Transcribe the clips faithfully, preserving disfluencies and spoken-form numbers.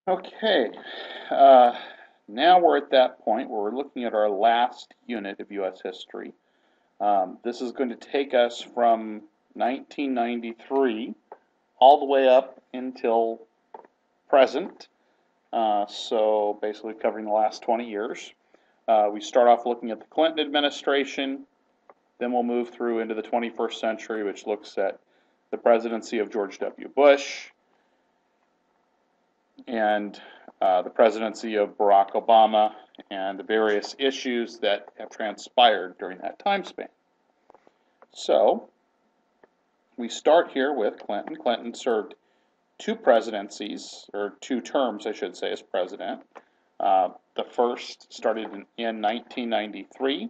Okay, uh, now we're at that point where we're looking at our last unit of U S history. Um, this is going to take us from nineteen ninety-three all the way up until present, uh, so basically covering the last twenty years. Uh, we start off looking at the Clinton administration, then we'll move through into the twenty-first century, which looks at the presidency of George W. Bush, and uh, the presidency of Barack Obama, and the various issues that have transpired during that time span. So, we start here with Clinton. Clinton served two presidencies, or two terms, I should say, as president. Uh, the first started in, in nineteen ninety-three,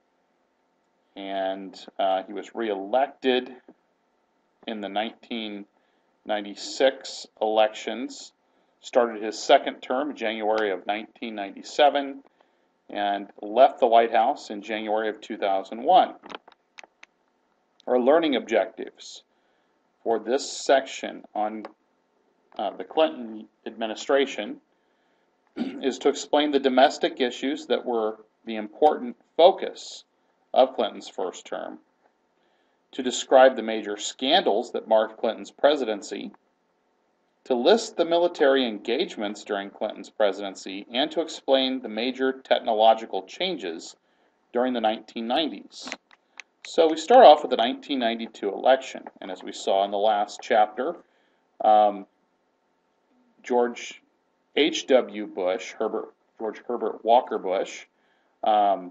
and uh, he was reelected in the nineteen ninety-six elections. Started his second term in January of nineteen ninety-seven and left the White House in January of two thousand one. Our learning objectives for this section on uh, the Clinton administration is to explain the domestic issues that were the important focus of Clinton's first term, to describe the major scandals that marked Clinton's presidency, to list the military engagements during Clinton's presidency, and to explain the major technological changes during the nineteen nineties. So we start off with the nineteen ninety-two election, and as we saw in the last chapter, um, George H W Bush, Herbert, George Herbert Walker Bush, um,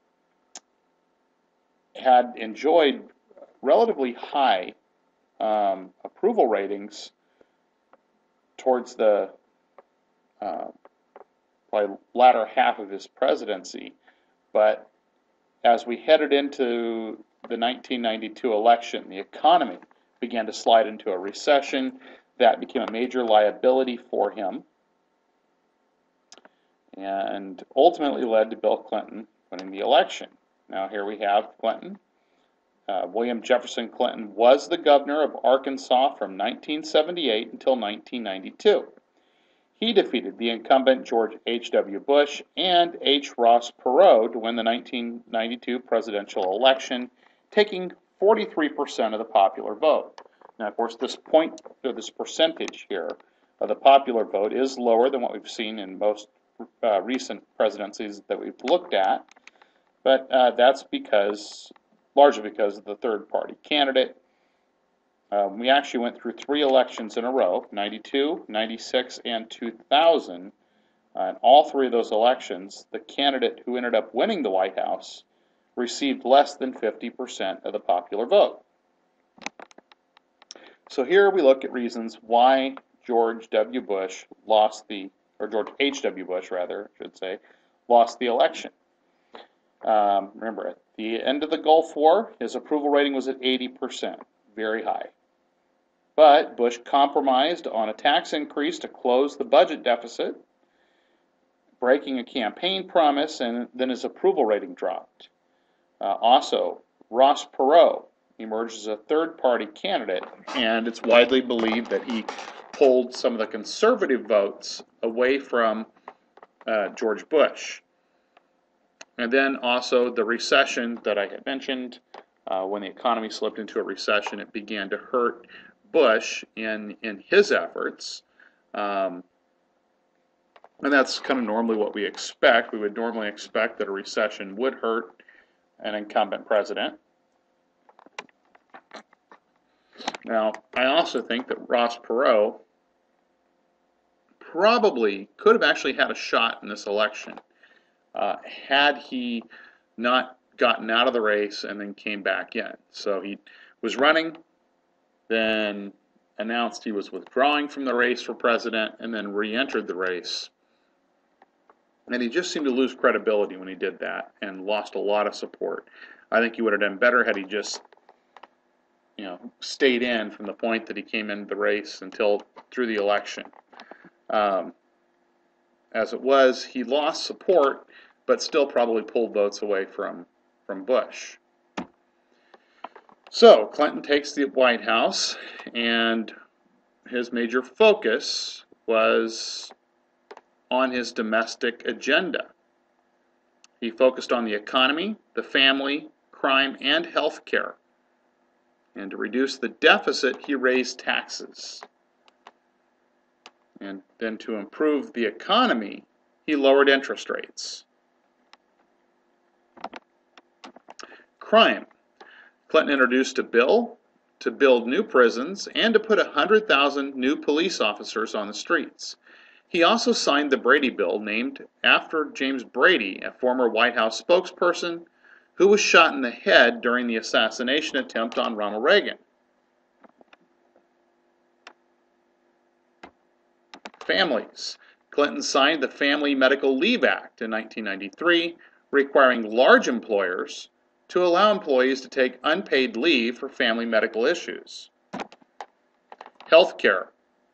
had enjoyed relatively high um, approval ratings towards the uh, probably latter half of his presidency, but as we headed into the nineteen ninety-two election, the economy began to slide into a recession. That became a major liability for him, and ultimately led to Bill Clinton winning the election. Now here we have Clinton. Uh, William Jefferson Clinton was the governor of Arkansas from nineteen seventy-eight until nineteen ninety-two. He defeated the incumbent George H W Bush and H. Ross Perot to win the nineteen ninety-two presidential election, taking forty-three percent of the popular vote. Now, of course, this point, or this percentage here of the popular vote is lower than what we've seen in most uh, recent presidencies that we've looked at, but uh, that's because largely because of the third-party candidate. Um, we actually went through three elections in a row, ninety-two, ninety-six, and two thousand. Uh, in all three of those elections, the candidate who ended up winning the White House received less than fifty percent of the popular vote. So here we look at reasons why George W. Bush lost the, or George H W Bush rather, I should say, lost the election. Um, remember, at the end of the Gulf War, his approval rating was at eighty percent, very high. But Bush compromised on a tax increase to close the budget deficit, breaking a campaign promise, and then his approval rating dropped. Uh, also, Ross Perot emerged as a third-party candidate, and it's widely believed that he pulled some of the conservative votes away from uh, George Bush. And then also the recession that I had mentioned, uh, when the economy slipped into a recession, it began to hurt Bush in, in his efforts. Um, and that's kind of normally what we expect. We would normally expect that a recession would hurt an incumbent president. Now, I also think that Ross Perot probably could have actually had a shot in this election. Uh, had he not gotten out of the race and then came back in. So he was running, then announced he was withdrawing from the race for president, and then re-entered the race. And he just seemed to lose credibility when he did that and lost a lot of support. I think he would have done better had he just, you know, stayed in from the point that he came into the race until through the election. Um, as it was, he lost support, but still probably pulled votes away from, from Bush. So Clinton takes the White House, and his major focus was on his domestic agenda. He focused on the economy, the family, crime, and health care. And to reduce the deficit, he raised taxes. And then to improve the economy, he lowered interest rates. Crime. Clinton introduced a bill to build new prisons and to put one hundred thousand new police officers on the streets. He also signed the Brady Bill, named after James Brady, a former White House spokesperson who was shot in the head during the assassination attempt on Ronald Reagan. Families. Clinton signed the Family Medical Leave Act in nineteen ninety-three, requiring large employers to allow employees to take unpaid leave for family medical issues. Healthcare.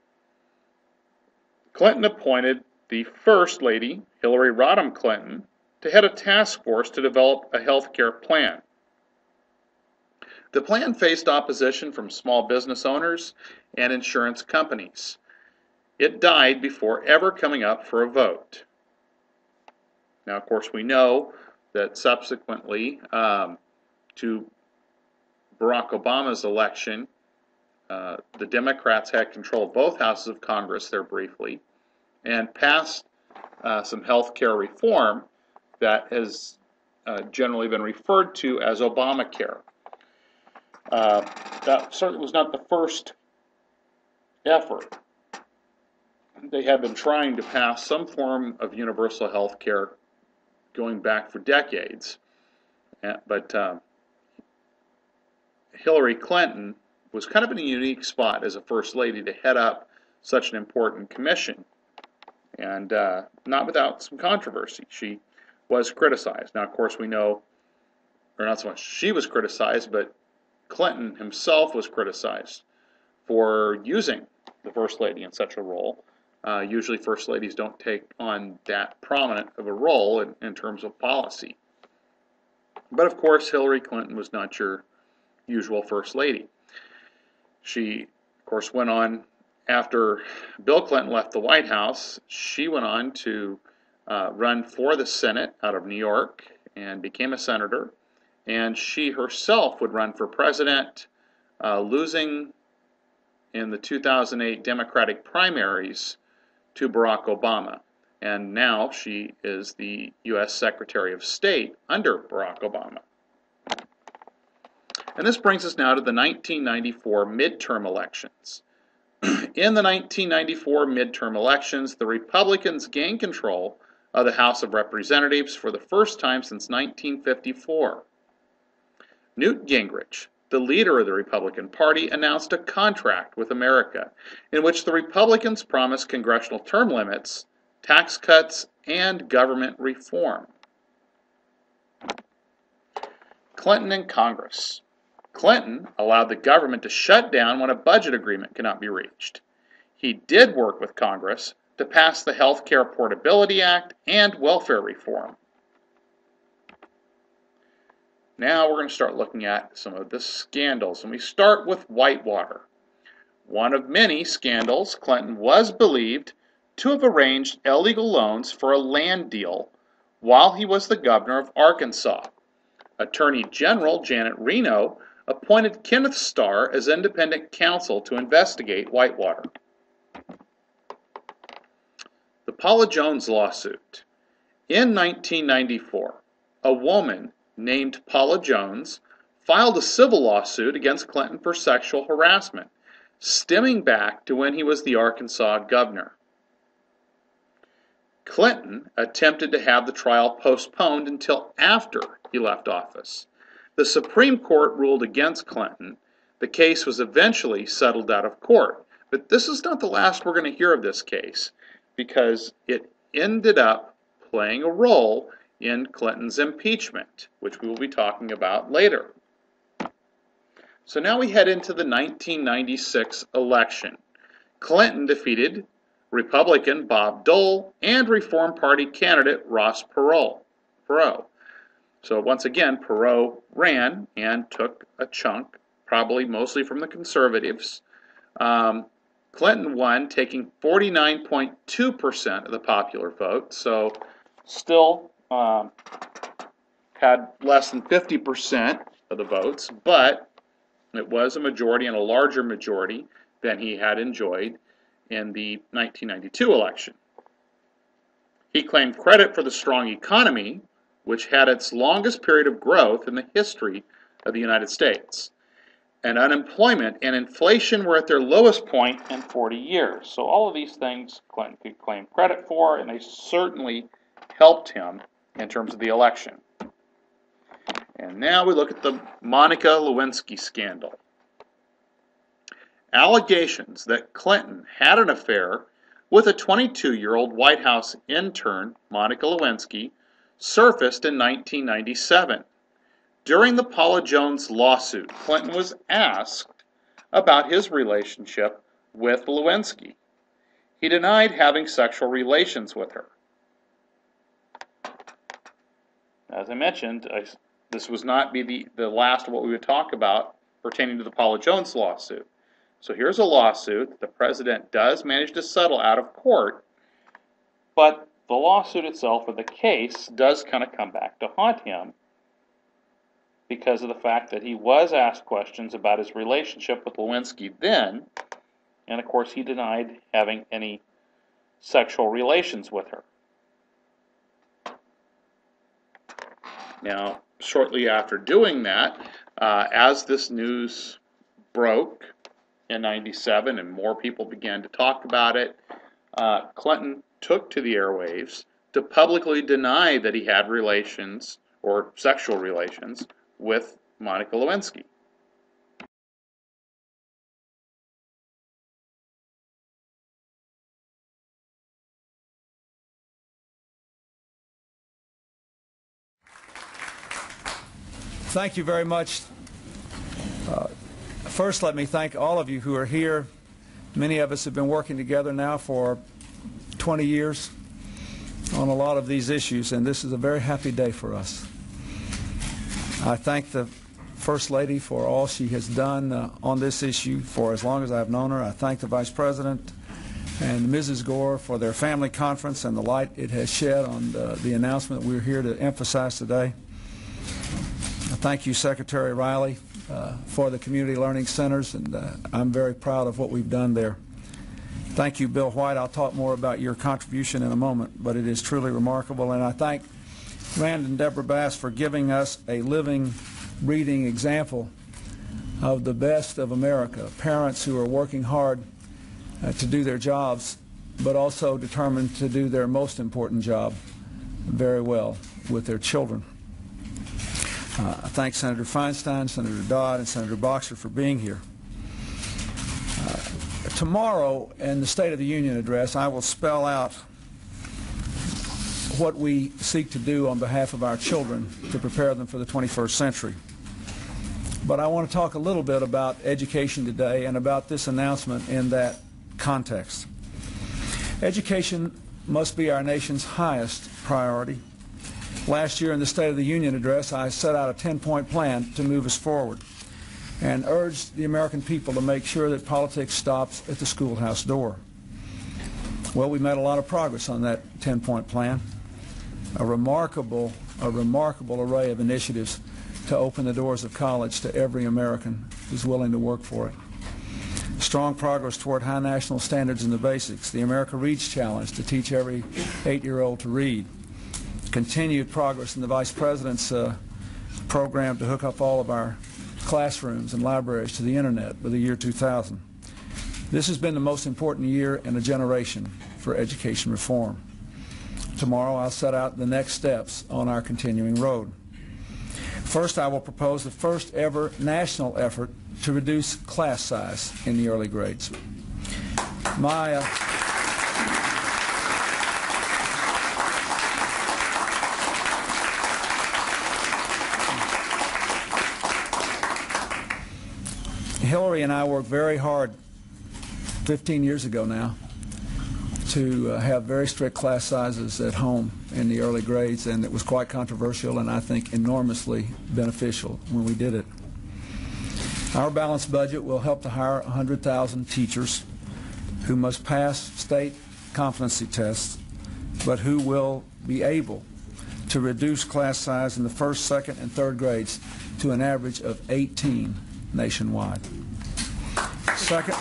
Clinton appointed the First Lady, Hillary Rodham Clinton, to head a task force to develop a health care plan. The plan faced opposition from small business owners and insurance companies. It died before ever coming up for a vote. Now, of course, we know that subsequently um, to Barack Obama's election, uh, the Democrats had control of both houses of Congress there briefly and passed uh, some health care reform that has uh, generally been referred to as Obamacare. Uh, that certainly was not the first effort. They had been trying to pass some form of universal health care going back for decades. But uh, Hillary Clinton was kind of in a unique spot as a First Lady to head up such an important commission. And uh, not without some controversy. She was criticized. Now, of course, we know, or not so much she was criticized, but Clinton himself was criticized for using the First Lady in such a role. Uh, usually First Ladies don't take on that prominent of a role in, in terms of policy. But of course, Hillary Clinton was not your usual First Lady. She, of course, went on, after Bill Clinton left the White House, she went on to uh, run for the Senate out of New York and became a senator. And she herself would run for president, uh, losing in the two thousand eight Democratic primaries to Barack Obama. And now she is the U S Secretary of State under Barack Obama. And this brings us now to the nineteen ninety-four midterm elections. In the nineteen ninety-four midterm elections, the Republicans gained control of the House of Representatives for the first time since nineteen fifty-four. Newt Gingrich, the leader of the Republican Party, announced a contract with America in which the Republicans promised congressional term limits, tax cuts, and government reform. Clinton and Congress. Clinton allowed the government to shut down when a budget agreement cannot be reached. He did work with Congress to pass the Health Care Portability Act and welfare reform. Now we're going to start looking at some of the scandals, and we start with Whitewater. One of many scandals, Clinton was believed to have arranged illegal loans for a land deal while he was the governor of Arkansas. Attorney General Janet Reno appointed Kenneth Starr as independent counsel to investigate Whitewater. The Paula Jones lawsuit. In nineteen ninety-four, a woman named Paula Jones filed a civil lawsuit against Clinton for sexual harassment, stemming back to when he was the Arkansas governor. Clinton attempted to have the trial postponed until after he left office. The Supreme Court ruled against Clinton. The case was eventually settled out of court. But this is not the last we're going to hear of this case, because it ended up playing a role in Clinton's impeachment, which we will be talking about later. So now we head into the nineteen ninety-six election. Clinton defeated Republican Bob Dole and Reform Party candidate Ross Perot. Perot. So once again, Perot ran and took a chunk, probably mostly from the conservatives, um, Clinton won, taking forty-nine point two percent of the popular vote, so still um, had less than fifty percent of the votes, but it was a majority and a larger majority than he had enjoyed in the nineteen ninety-two election. He claimed credit for the strong economy, which had its longest period of growth in the history of the United States. And unemployment and inflation were at their lowest point in forty years. So all of these things Clinton could claim credit for, and they certainly helped him in terms of the election. And now we look at the Monica Lewinsky scandal. Allegations that Clinton had an affair with a twenty-two-year-old White House intern, Monica Lewinsky, surfaced in nineteen ninety-seven. During the Paula Jones lawsuit, Clinton was asked about his relationship with Lewinsky. He denied having sexual relations with her. As I mentioned, I, this was not be the, the last of what we would talk about pertaining to the Paula Jones lawsuit. So here's a lawsuit that the president does manage to settle out of court, but the lawsuit itself, or the case, does kind of come back to haunt him because of the fact that he was asked questions about his relationship with Lewinsky then, and of course he denied having any sexual relations with her. Now, shortly after doing that, uh, as this news broke in ninety-seven and more people began to talk about it, uh, Clinton took to the airwaves to publicly deny that he had relations or sexual relations with Monica Lewinsky. Thank you very much. Uh, first, let me thank all of you who are here. Many of us have been working together now for twenty years on a lot of these issues, and this is a very happy day for us. I thank the First Lady for all she has done uh, on this issue for as long as I've known her. I thank the Vice President and Missus Gore for their family conference and the light it has shed on the, the announcement we're here to emphasize today. Thank you, Secretary Riley, uh, for the community learning centers, and uh, I'm very proud of what we've done there. Thank you, Bill White. I'll talk more about your contribution in a moment, but it is truly remarkable. And I thank Rand and Deborah Bass for giving us a living, breathing example of the best of America, parents who are working hard uh, to do their jobs, but also determined to do their most important job very well with their children. Uh, I thank Senator Feinstein, Senator Dodd, and Senator Boxer for being here. Uh, tomorrow, in the State of the Union address, I will spell out what we seek to do on behalf of our children to prepare them for the twenty-first century. But I want to talk a little bit about education today and about this announcement in that context. Education must be our nation's highest priority. Last year in the State of the Union address, I set out a ten-point plan to move us forward and urged the American people to make sure that politics stops at the schoolhouse door. Well, we made a lot of progress on that ten-point plan. A remarkable, a remarkable array of initiatives to open the doors of college to every American who's willing to work for it. Strong progress toward high national standards in the basics. The America Reads Challenge to teach every eight-year-old to read. Continued progress in the Vice President's uh, program to hook up all of our classrooms and libraries to the Internet by the year two thousand. This has been the most important year in a generation for education reform. Tomorrow I'll set out the next steps on our continuing road. First, I will propose the first ever national effort to reduce class size in the early grades. My uh, Hillary and I worked very hard fifteen years ago now to uh, have very strict class sizes at home in the early grades, and it was quite controversial and I think enormously beneficial when we did it. Our balanced budget will help to hire one hundred thousand teachers who must pass state competency tests, but who will be able to reduce class size in the first, second, and third grades to an average of eighteen nationwide. Second,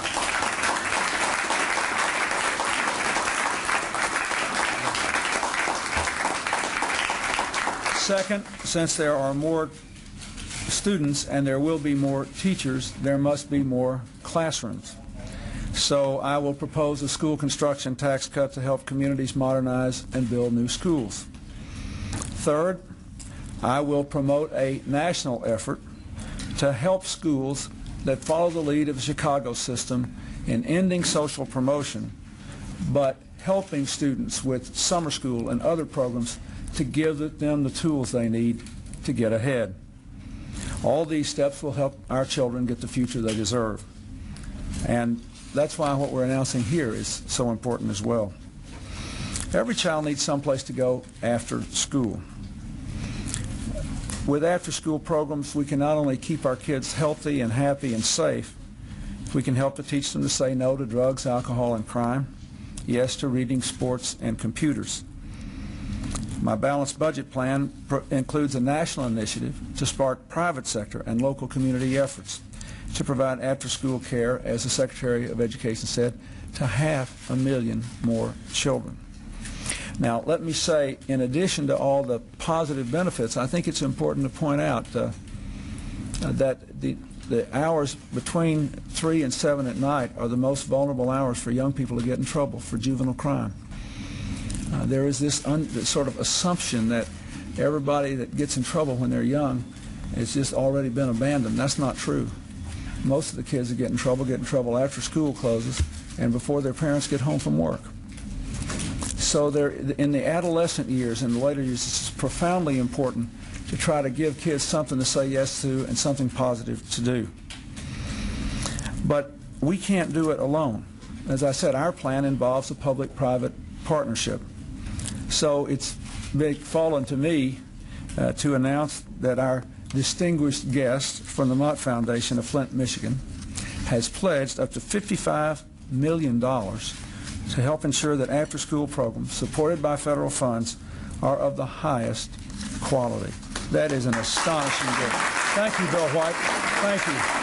second, since there are more students and there will be more teachers, there must be more classrooms. So I will propose a school construction tax cut to help communities modernize and build new schools. Third, I will promote a national effort to help schools that follow the lead of the Chicago system in ending social promotion, but helping students with summer school and other programs to give them the tools they need to get ahead. All these steps will help our children get the future they deserve. And that's why what we're announcing here is so important as well. Every child needs someplace to go after school. With after-school programs, we can not only keep our kids healthy and happy and safe, we can help to teach them to say no to drugs, alcohol, and crime, yes to reading, sports, and computers. My balanced budget plan includes a national initiative to spark private sector and local community efforts to provide after-school care, as the Secretary of Education said, to half a million more children. Now, let me say, in addition to all the positive benefits, I think it's important to point out uh, uh, that the, the hours between three and seven at night are the most vulnerable hours for young people to get in trouble for juvenile crime. Uh, there is this, un this sort of assumption that everybody that gets in trouble when they're young has just already been abandoned. That's not true. Most of the kids that get in trouble get in trouble after school closes and before their parents get home from work. So they're, in the adolescent years and the later years, it's profoundly important to try to give kids something to say yes to and something positive to do. But we can't do it alone. As I said, our plan involves a public-private partnership. So it's big fallen to me uh, to announce that our distinguished guest from the Mott Foundation of Flint, Michigan, has pledged up to fifty-five million dollars to help ensure that after-school programs supported by federal funds are of the highest quality. That is an astonishing gift. Thank you, Bill White. Thank you.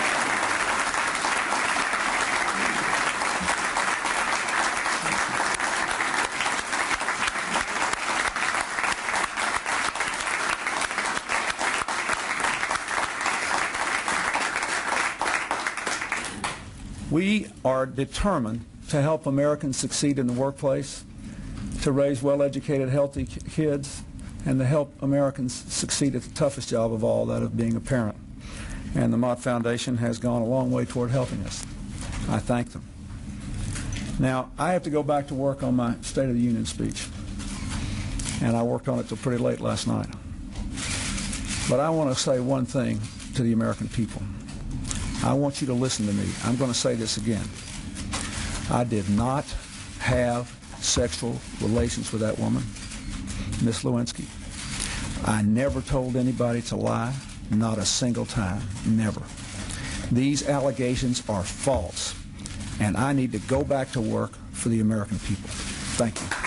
We are determined to help Americans succeed in the workplace, to raise well-educated, healthy kids, and to help Americans succeed at the toughest job of all, that of being a parent. And the Mott Foundation has gone a long way toward helping us. I thank them. Now, I have to go back to work on my State of the Union speech, and I worked on it till pretty late last night. But I want to say one thing to the American people. I want you to listen to me. I'm going to say this again. I did not have sexual relations with that woman, Miss Lewinsky. I never told anybody to lie, not a single time, never. These allegations are false, and I need to go back to work for the American people. Thank you.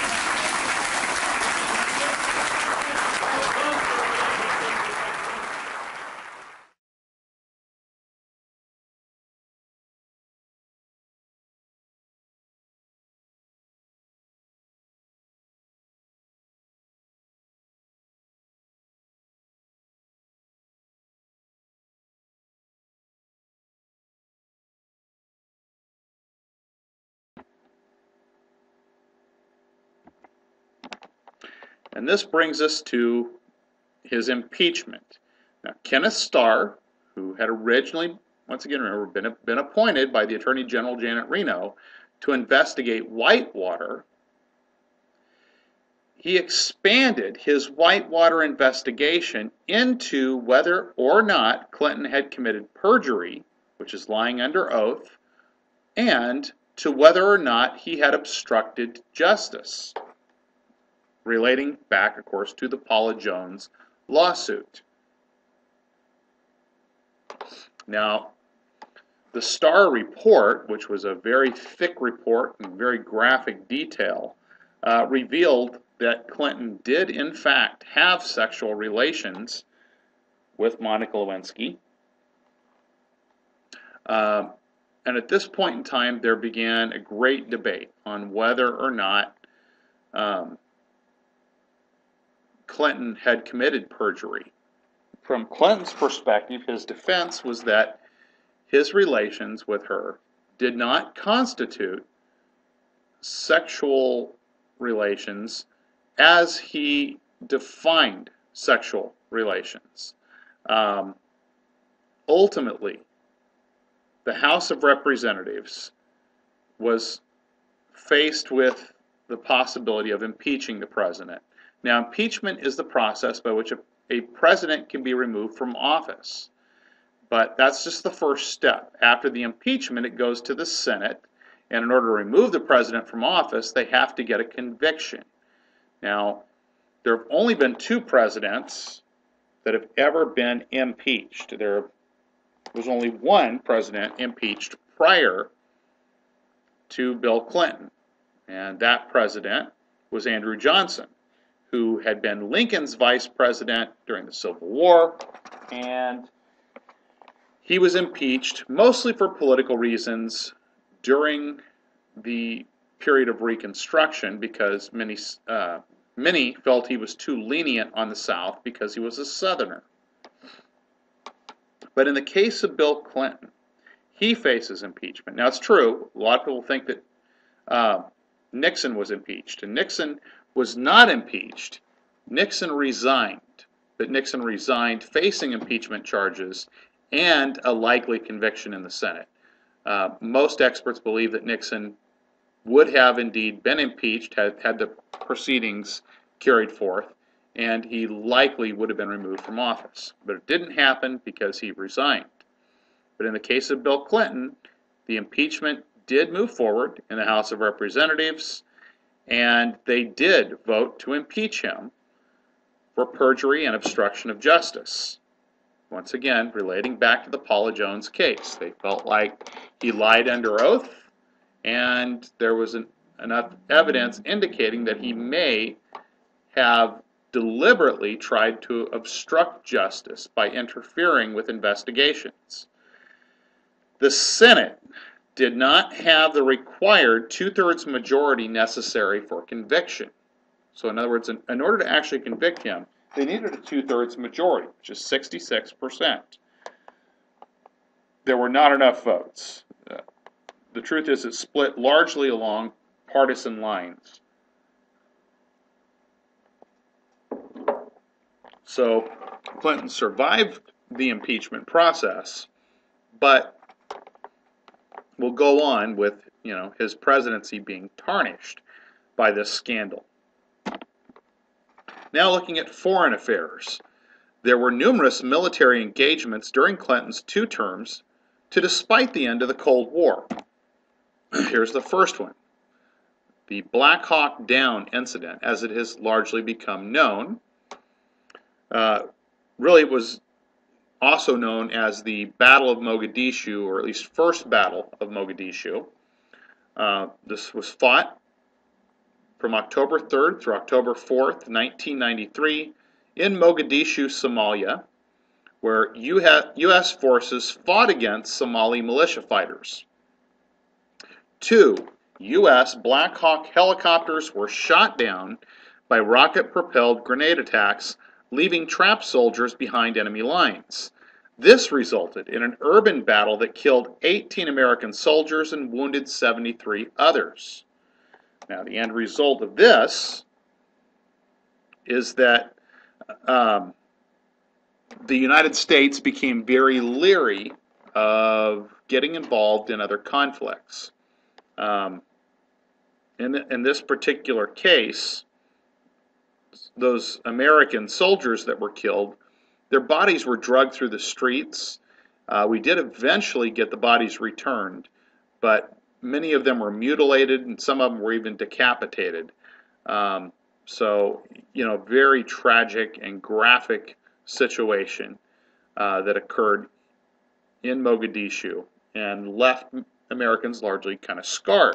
And this brings us to his impeachment. Now, Kenneth Starr, who had originally, once again, remember, been, been appointed by the Attorney General Janet Reno to investigate Whitewater, he expanded his Whitewater investigation into whether or not Clinton had committed perjury, which is lying under oath, and to whether or not he had obstructed justice, relating back, of course, to the Paula Jones lawsuit. Now, the Starr report, which was a very thick report and very graphic detail, uh, revealed that Clinton did in fact have sexual relations with Monica Lewinsky. Uh, and at this point in time, there began a great debate on whether or not um, Clinton had committed perjury. From Clinton's perspective, his defense was that his relations with her did not constitute sexual relations as he defined sexual relations. Um, ultimately, the House of Representatives was faced with the possibility of impeaching the president. Now, impeachment is the process by which a, a president can be removed from office. But that's just the first step. After the impeachment, it goes to the Senate, and in order to remove the president from office, they have to get a conviction. Now, there have only been two presidents that have ever been impeached. There was only one president impeached prior to Bill Clinton, and that president was Andrew Johnson, who had been Lincoln's vice president during the Civil War, and he was impeached mostly for political reasons during the period of Reconstruction because many, uh, many felt he was too lenient on the South because he was a Southerner. But in the case of Bill Clinton, he faces impeachment. Now, it's true, a lot of people think that uh, Nixon was impeached, and Nixon was not impeached. Nixon resigned, but Nixon resigned facing impeachment charges and a likely conviction in the Senate. Uh, most experts believe that Nixon would have indeed been impeached had, had the proceedings carried forth, and he likely would have been removed from office. But it didn't happen because he resigned. But in the case of Bill Clinton, the impeachment did move forward in the House of Representatives, and they did vote to impeach him for perjury and obstruction of justice. Once again, relating back to the Paula Jones case. They felt like he lied under oath, and there was an, enough evidence indicating that he may have deliberately tried to obstruct justice by interfering with investigations. The Senate did not have the required two-thirds majority necessary for conviction. So in other words, in, in order to actually convict him, they needed a two-thirds majority, which is sixty-six percent. There were not enough votes. Uh, the truth is it split largely along partisan lines. So Clinton survived the impeachment process, but will go on with, you know, his presidency being tarnished by this scandal. Now looking at foreign affairs. There were numerous military engagements during Clinton's two terms to despite the end of the Cold War. Here's the first one. The Black Hawk Down incident, as it has largely become known. Uh, really, it was also known as the Battle of Mogadishu, or at least First Battle of Mogadishu. Uh, this was fought from October third through October fourth, nineteen ninety-three, in Mogadishu, Somalia, where U S forces fought against Somali militia fighters. Two U S Black Hawk helicopters were shot down by rocket-propelled grenade attacks, leaving trapped soldiers behind enemy lines. This resulted in an urban battle that killed eighteen American soldiers and wounded seventy-three others. Now, the end result of this is that um, the United States became very leery of getting involved in other conflicts. Um, in, in this particular case, those American soldiers that were killed, their bodies were dragged through the streets. Uh, we did eventually get the bodies returned, but many of them were mutilated, and some of them were even decapitated. Um, so, you know, very tragic and graphic situation uh, that occurred in Mogadishu and left Americans largely kind of scarred.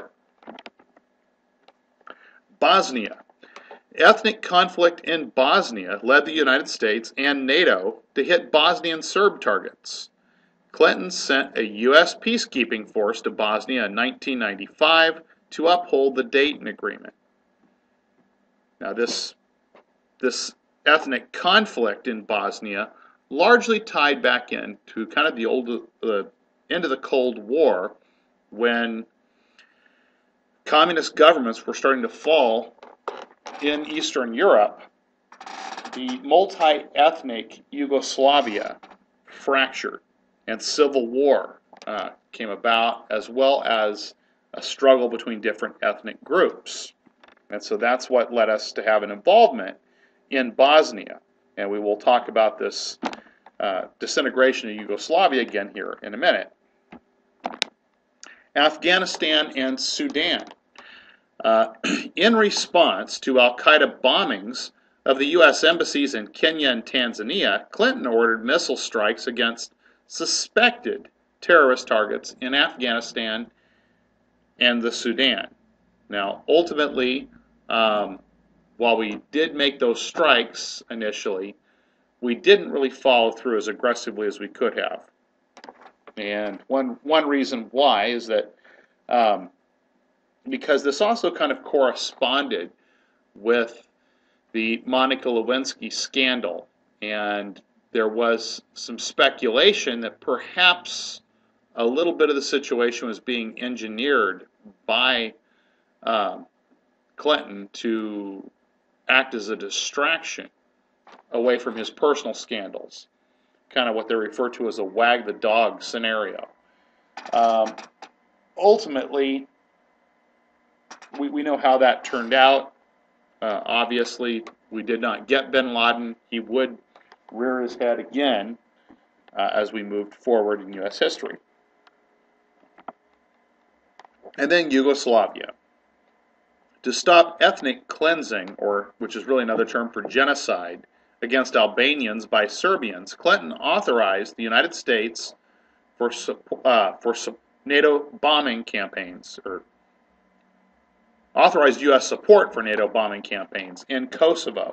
Bosnia. Ethnic conflict in Bosnia led the United States and NATO to hit Bosnian Serb targets. Clinton sent a U S peacekeeping force to Bosnia in nineteen ninety-five to uphold the Dayton Agreement. Now this, this ethnic conflict in Bosnia largely tied back into kind of the old, uh, end of the Cold War, when communist governments were starting to fall in Eastern Europe. The multi-ethnic Yugoslavia fractured, and civil war uh, came about, as well as a struggle between different ethnic groups. And so that's what led us to have an involvement in Bosnia. And we will talk about this uh, disintegration of Yugoslavia again here in a minute. Afghanistan and Sudan. Uh, in response to al-Qaeda bombings of the U S embassies in Kenya and Tanzania, Clinton ordered missile strikes against suspected terrorist targets in Afghanistan and the Sudan. Now, ultimately, um, while we did make those strikes initially, we didn't really follow through as aggressively as we could have. And one, one reason why is that um, because this also kind of corresponded with the Monica Lewinsky scandal, and there was some speculation that perhaps a little bit of the situation was being engineered by um, Clinton to act as a distraction away from his personal scandals, kind of what they refer to as a wag the dog scenario. Um, ultimately, we, we know how that turned out. Uh, obviously, we did not get bin Laden. He would rear his head again uh, as we moved forward in U S history. And then Yugoslavia. To stop ethnic cleansing, or which is really another term for genocide, against Albanians by Serbians, Clinton authorized the United States for uh, for NATO bombing campaigns, or authorized U S support for NATO bombing campaigns in Kosovo.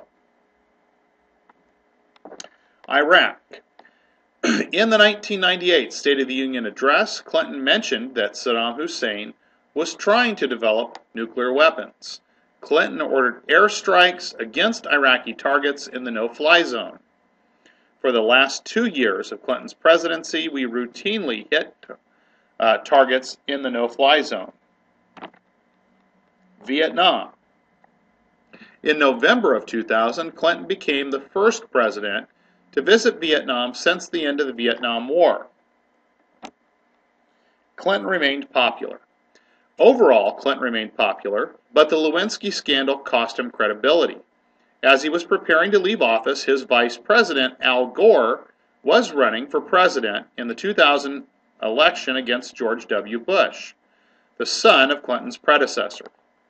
Iraq. In the nineteen ninety-eight State of the Union address, Clinton mentioned that Saddam Hussein was trying to develop nuclear weapons. Clinton ordered airstrikes against Iraqi targets in the no-fly zone. For the last two years of Clinton's presidency, we routinely hit uh, targets in the no-fly zone. Vietnam. In November of two thousand, Clinton became the first president to visit Vietnam since the end of the Vietnam War. Clinton remained popular. Overall, Clinton remained popular, but the Lewinsky scandal cost him credibility. As he was preparing to leave office, his vice president, Al Gore, was running for president in the two thousand election against George W. Bush, the son of Clinton's predecessor.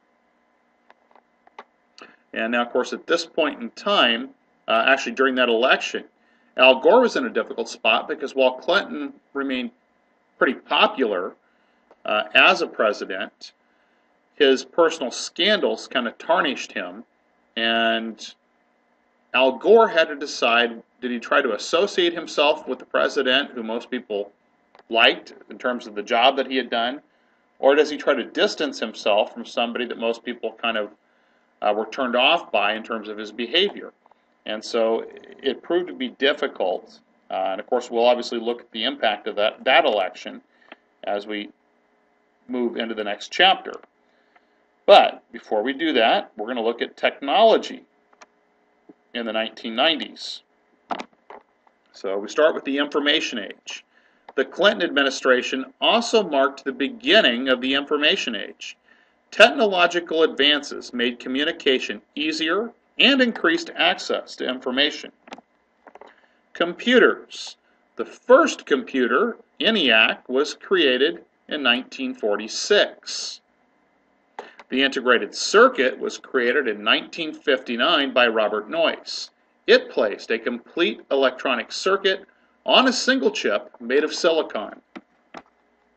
And now, of course, at this point in time, uh, actually during that election, Al Gore was in a difficult spot because while Clinton remained pretty popular uh, as a president, his personal scandals kind of tarnished him, and Al Gore had to decide, did he try to associate himself with the president who most people liked in terms of the job that he had done, or does he try to distance himself from somebody that most people kind of uh, were turned off by in terms of his behavior? And so it proved to be difficult, uh, and of course we'll obviously look at the impact of that, that election as we move into the next chapter. But before we do that, we're going to look at technology in the nineteen nineties. So we start with the information age. The Clinton administration also marked the beginning of the information age. Technological advances made communication easier and increased access to information. Computers. The first computer, ENIAC, was created in nineteen forty-six. The integrated circuit was created in nineteen fifty-nine by Robert Noyce. It placed a complete electronic circuit on a single chip made of silicon.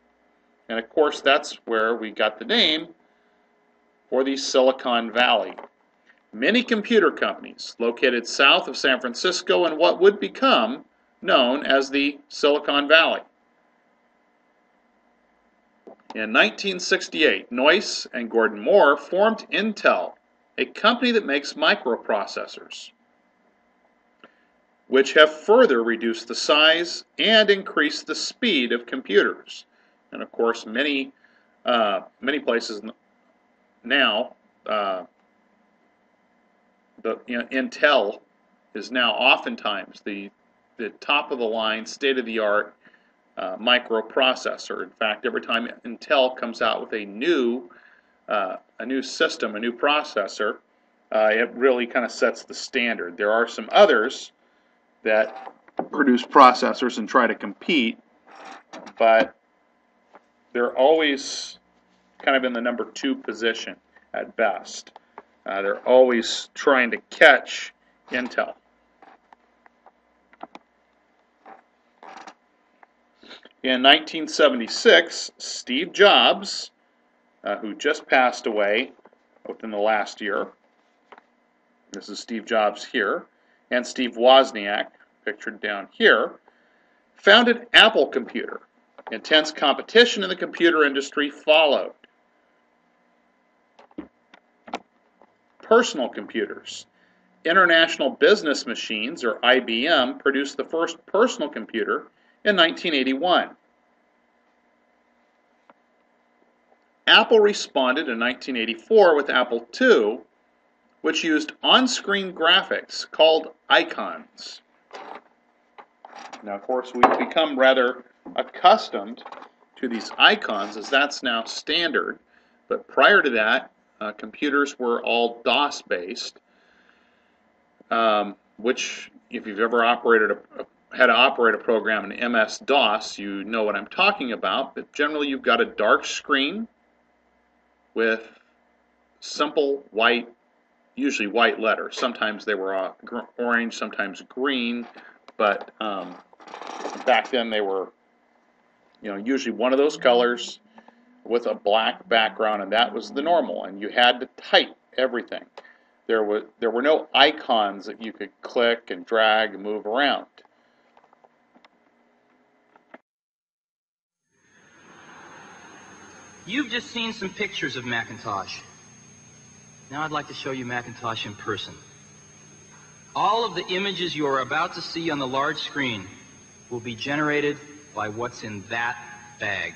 And of course, that's where we got the name for the Silicon Valley. Many computer companies located south of San Francisco in what would become known as the Silicon Valley. In nineteen sixty-eight, Noyce and Gordon Moore formed Intel, a company that makes microprocessors, which have further reduced the size and increased the speed of computers. And of course, many uh, many places now, uh, the you know, Intel is now oftentimes the the top of the line, state of the art uh, microprocessor. In fact, every time Intel comes out with a new uh, a new system, a new processor, uh, it really kind of sets the standard. There are some others that produce processors and try to compete, but they're always kind of in the number two position at best. Uh, they're always trying to catch Intel. In nineteen seventy-six, Steve Jobs, uh, who just passed away within the last year, this is Steve Jobs here, and Steve Wozniak, pictured down here, founded Apple Computer. Intense competition in the computer industry followed. Personal computers. International Business Machines, or I B M, produced the first personal computer in nineteen eighty-one. Apple responded in nineteen eighty-four with Apple two, which used on-screen graphics called icons. Now, of course, we've become rather accustomed to these icons, as that's now standard, but prior to that, uh, computers were all DOS-based, um, which, if you've ever operated a, a had to operate a program in M S DOS, you know what I'm talking about, but generally you've got a dark screen with simple white, usually white letters. Sometimes they were uh, orange, sometimes green, but um, back then they were, you know, usually one of those colors with a black background, and that was the normal, and you had to type everything. There were, there were no icons that you could click and drag and move around. You've just seen some pictures of Macintosh. Now I'd like to show you Macintosh in person. All of the images you are about to see on the large screen will be generated by what's in that bag.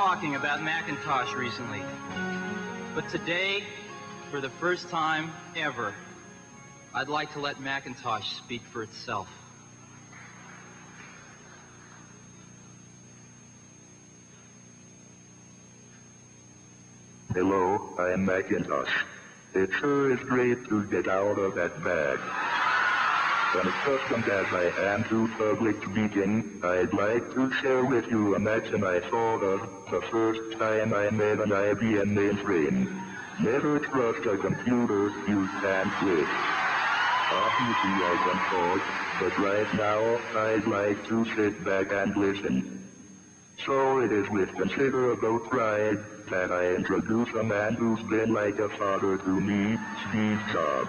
talking about Macintosh recently. But today, for the first time ever, I'd like to let Macintosh speak for itself. Hello, I am Macintosh. It sure is great to get out of that bag. Unaccustomed as I am to public speaking, I'd like to share with you a action I thought of the first time I made an I B M mainframe. Never trust a computer you can't live. Obviously I can talk, but right now I'd like to sit back and listen. So it is with considerable pride that I introduce a man who's been like a father to me, Steve Jobs.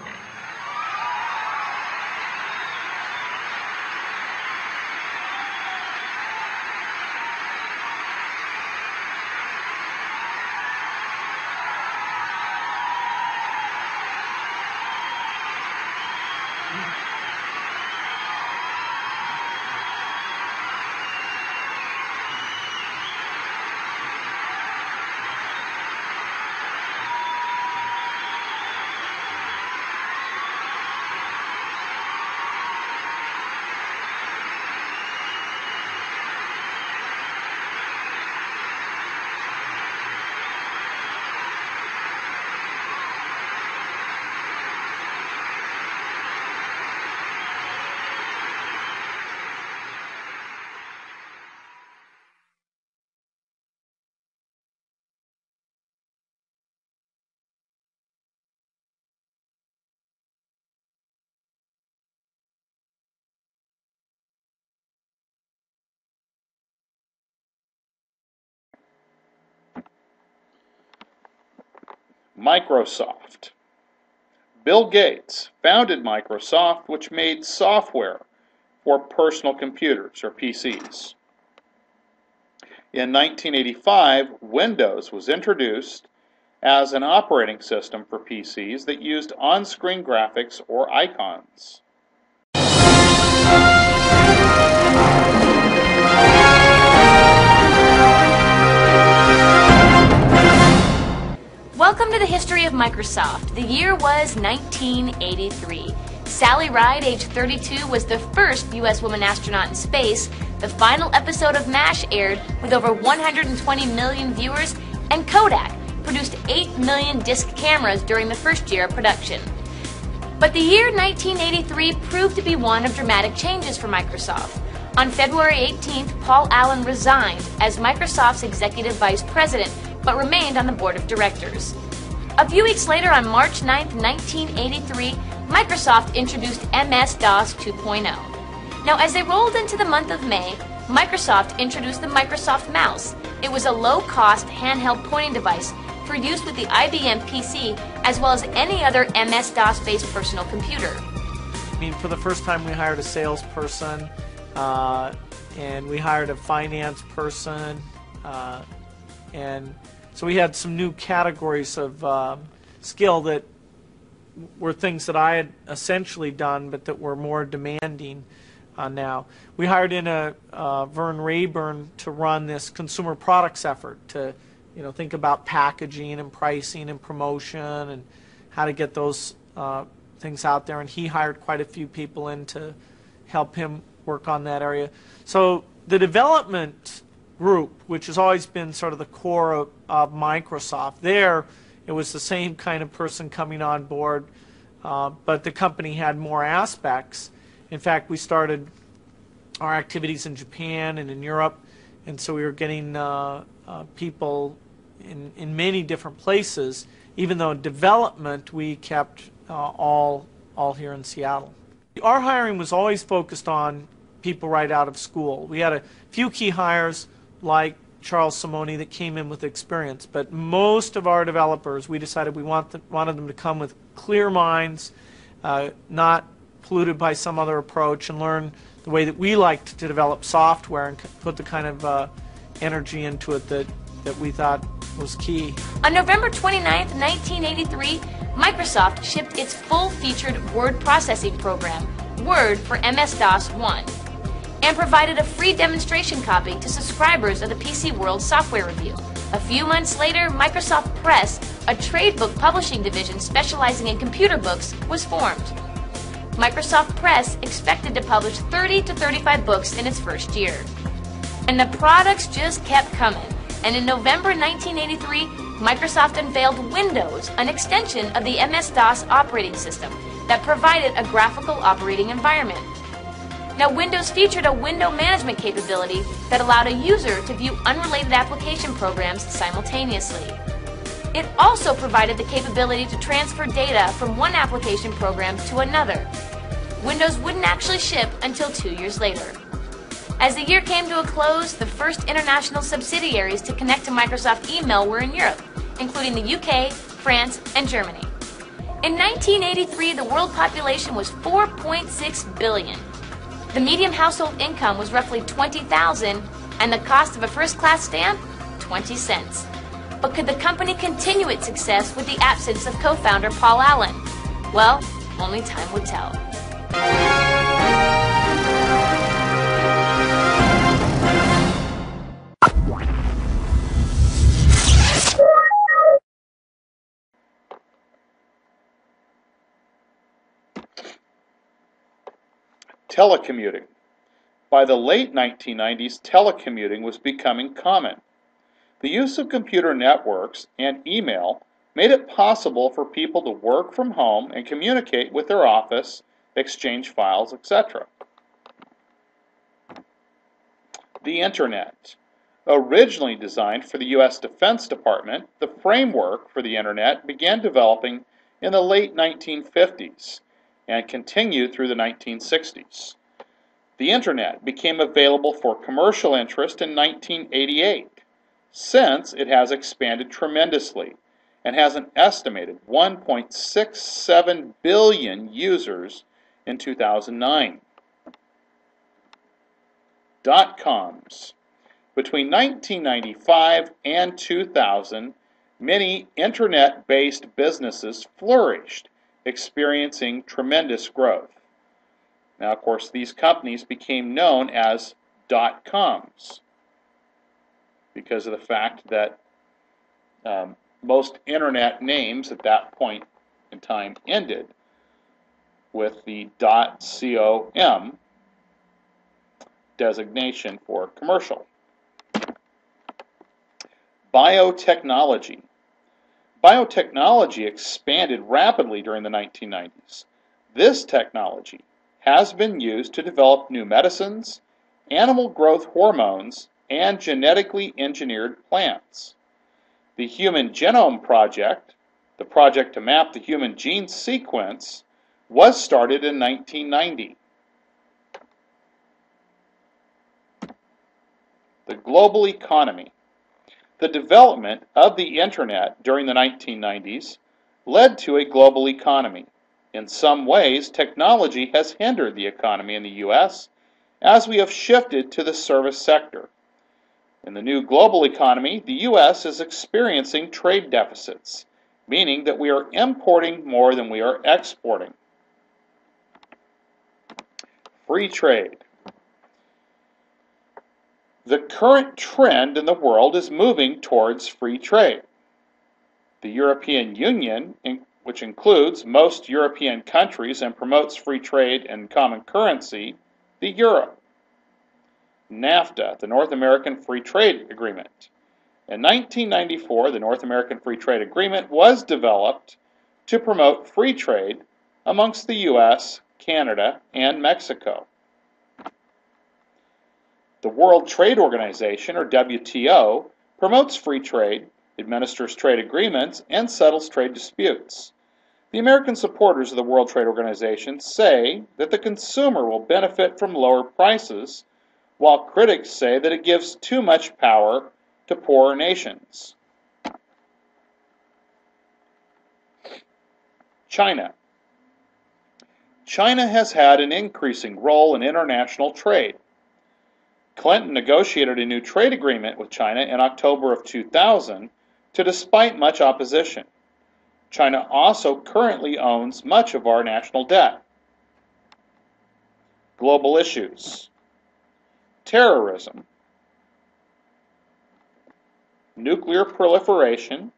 Microsoft. Bill Gates founded Microsoft, which made software for personal computers, or P Cs. In nineteen eighty-five, Windows was introduced as an operating system for P Cs that used on-screen graphics or icons. Welcome to the history of Microsoft. The year was nineteen eighty-three. Sally Ride, age thirty-two, was the first U S woman astronaut in space. The final episode of MASH aired with over one hundred twenty million viewers, and Kodak produced eight million disc cameras during the first year of production. But the year nineteen eighty-three proved to be one of dramatic changes for Microsoft. On February eighteenth, Paul Allen resigned as Microsoft's executive vice president, but remained on the board of directors. A few weeks later, on March ninth, nineteen eighty-three, Microsoft introduced M S DOS two point oh. Now, as they rolled into the month of May, Microsoft introduced the Microsoft Mouse. It was a low-cost handheld pointing device for use with the I B M P C, as well as any other M S DOS-based personal computer. I mean, for the first time, we hired a salesperson, uh, and we hired a finance person, uh, and so we had some new categories of um, skill that were things that I had essentially done, but that were more demanding uh, now. We hired in a uh, Vern Rayburn to run this consumer products effort, to you know think about packaging and pricing and promotion and how to get those uh, things out there. And he hired quite a few people in to help him work on that area. So the development group, which has always been sort of the core of, of Microsoft, there it was the same kind of person coming on board, uh, but the company had more aspects. In fact, we started our activities in Japan and in Europe, and so we were getting uh, uh, people in, in many different places, even though development we kept uh, all, all here in Seattle. Our hiring was always focused on people right out of school. We had a few key hires like Charles Simoni that came in with experience, but most of our developers, we decided we want them, wanted them to come with clear minds, uh, not polluted by some other approach, and learn the way that we liked to develop software and put the kind of uh, energy into it that, that we thought was key. On November twenty-ninth, nineteen eighty-three, Microsoft shipped its full-featured word processing program, Word for M S DOS one, and provided a free demonstration copy to subscribers of the P C World Software Review. A few months later, Microsoft Press, a trade book publishing division specializing in computer books, was formed. Microsoft Press expected to publish thirty to thirty-five books in its first year. And the products just kept coming. And in November nineteen eighty-three, Microsoft unveiled Windows, an extension of the M S DOS operating system that provided a graphical operating environment. Now, Windows featured a window management capability that allowed a user to view unrelated application programs simultaneously. It also provided the capability to transfer data from one application program to another. Windows wouldn't actually ship until two years later. As the year came to a close, the first international subsidiaries to connect to Microsoft email were in Europe, including the U K, France, and Germany. In nineteen eighty-three, the world population was four point six billion. The median household income was roughly twenty thousand dollars, and the cost of a first-class stamp, twenty cents. But could the company continue its success with the absence of co-founder Paul Allen? Well, only time would tell. Telecommuting. By the late nineteen nineties, telecommuting was becoming common. The use of computer networks and email made it possible for people to work from home and communicate with their office, exchange files, et cetera. The Internet. Originally designed for the U S Defense Department, the framework for the Internet began developing in the late nineteen fifties and continued through the nineteen sixties. The Internet became available for commercial interest in nineteen eighty-eight. Since, it has expanded tremendously and has an estimated one point six seven billion users in two thousand nine. Dot-coms. Between nineteen ninety-five and two thousand, many Internet-based businesses flourished, experiencing tremendous growth. Now, of course, these companies became known as dot-coms because of the fact that um, most Internet names at that point in time ended with the .com designation for commercial. Biotechnology. Biotechnology expanded rapidly during the nineteen nineties. This technology has been used to develop new medicines, animal growth hormones, and genetically engineered plants. The Human Genome Project, the project to map the human gene sequence, was started in nineteen ninety. The global economy. The development of the Internet during the nineteen nineties led to a global economy. In some ways, technology has hindered the economy in the U S as we have shifted to the service sector. In the new global economy, the U S is experiencing trade deficits, meaning that we are importing more than we are exporting. Free trade. The current trend in the world is moving towards free trade. The European Union, which includes most European countries and promotes free trade and common currency, the euro. NAFTA, the North American Free Trade Agreement. In nineteen ninety-four, the North American Free Trade Agreement was developed to promote free trade amongst the U S, Canada, and Mexico. The World Trade Organization, or W T O, promotes free trade, administers trade agreements, and settles trade disputes. The American supporters of the World Trade Organization say that the consumer will benefit from lower prices, while critics say that it gives too much power to poorer nations. China. China has had an increasing role in international trade. Clinton negotiated a new trade agreement with China in October of two thousand to despite much opposition. China also currently owns much of our national debt. Global issues. Terrorism. nuclear proliferation,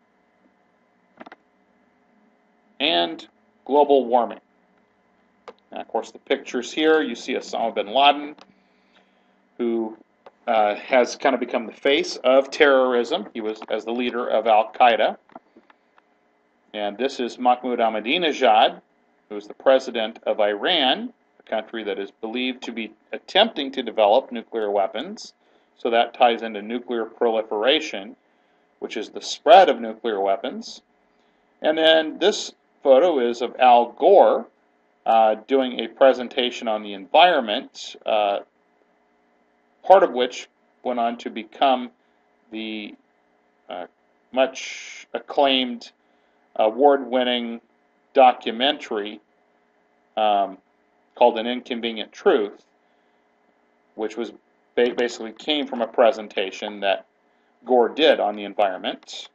and global warming. And of course, the pictures here, you see Osama bin Laden, who uh, has kind of become the face of terrorism. He was as the leader of Al-Qaeda. And this is Mahmoud Ahmadinejad, who is the president of Iran, a country that is believed to be attempting to develop nuclear weapons. So that ties into nuclear proliferation, which is the spread of nuclear weapons. And then this photo is of Al Gore uh, doing a presentation on the environment, uh, part of which went on to become the uh, much acclaimed, award-winning documentary um, called An Inconvenient Truth, which was ba basically came from a presentation that Gore did on the environment.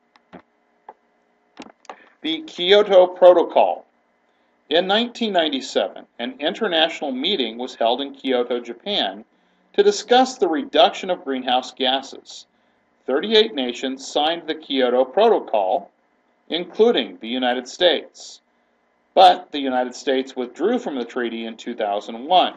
The Kyoto Protocol. In nineteen ninety-seven, an international meeting was held in Kyoto, Japan, to discuss the reduction of greenhouse gases. thirty-eight nations signed the Kyoto Protocol, including the United States. But the United States withdrew from the treaty in two thousand one.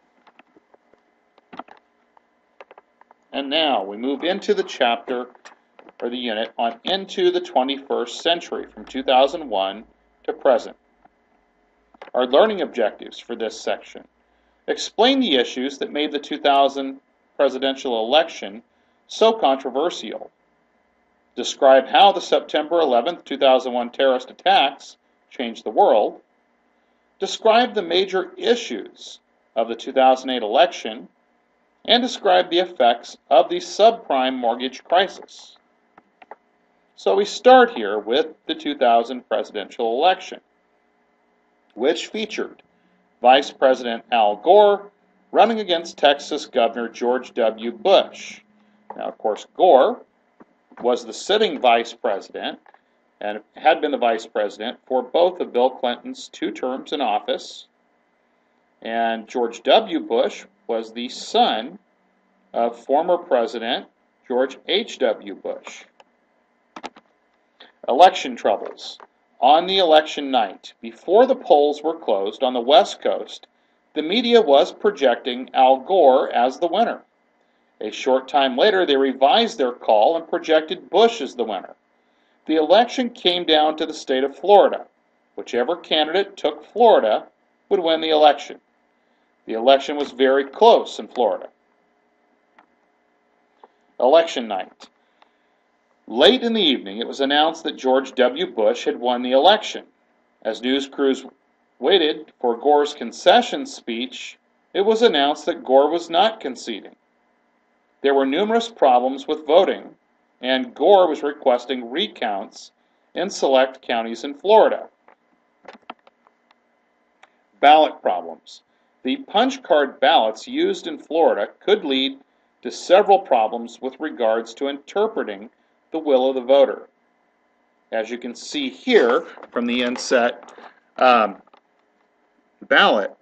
And now we move into the chapter, or the unit, on Into the twenty-first Century, from two thousand one to present. Our learning objectives for this section: explain the issues that made the two thousand presidential election so controversial. Describe how the September eleventh, two thousand one terrorist attacks changed the world. Describe the major issues of the two thousand eight election, and describe the effects of the subprime mortgage crisis. So we start here with the two thousand presidential election, which featured Vice President Al Gore running against Texas Governor George W. Bush. Now, of course, Gore was the sitting vice president and had been the vice president for both of Bill Clinton's two terms in office. And George W. Bush was the son of former President George H W. Bush. Election troubles. On the election night, before the polls were closed on the West Coast, the media was projecting Al Gore as the winner. A short time later, they revised their call and projected Bush as the winner. The election came down to the state of Florida. Whichever candidate took Florida would win the election. The election was very close in Florida. Election night. Late in the evening, it was announced that George W. Bush had won the election. As news crews waited for Gore's concession speech, it was announced that Gore was not conceding. There were numerous problems with voting, and Gore was requesting recounts in select counties in Florida. Ballot problems. The punch card ballots used in Florida could lead to several problems with regards to interpreting the will of the voter. As you can see here from the inset um, ballot,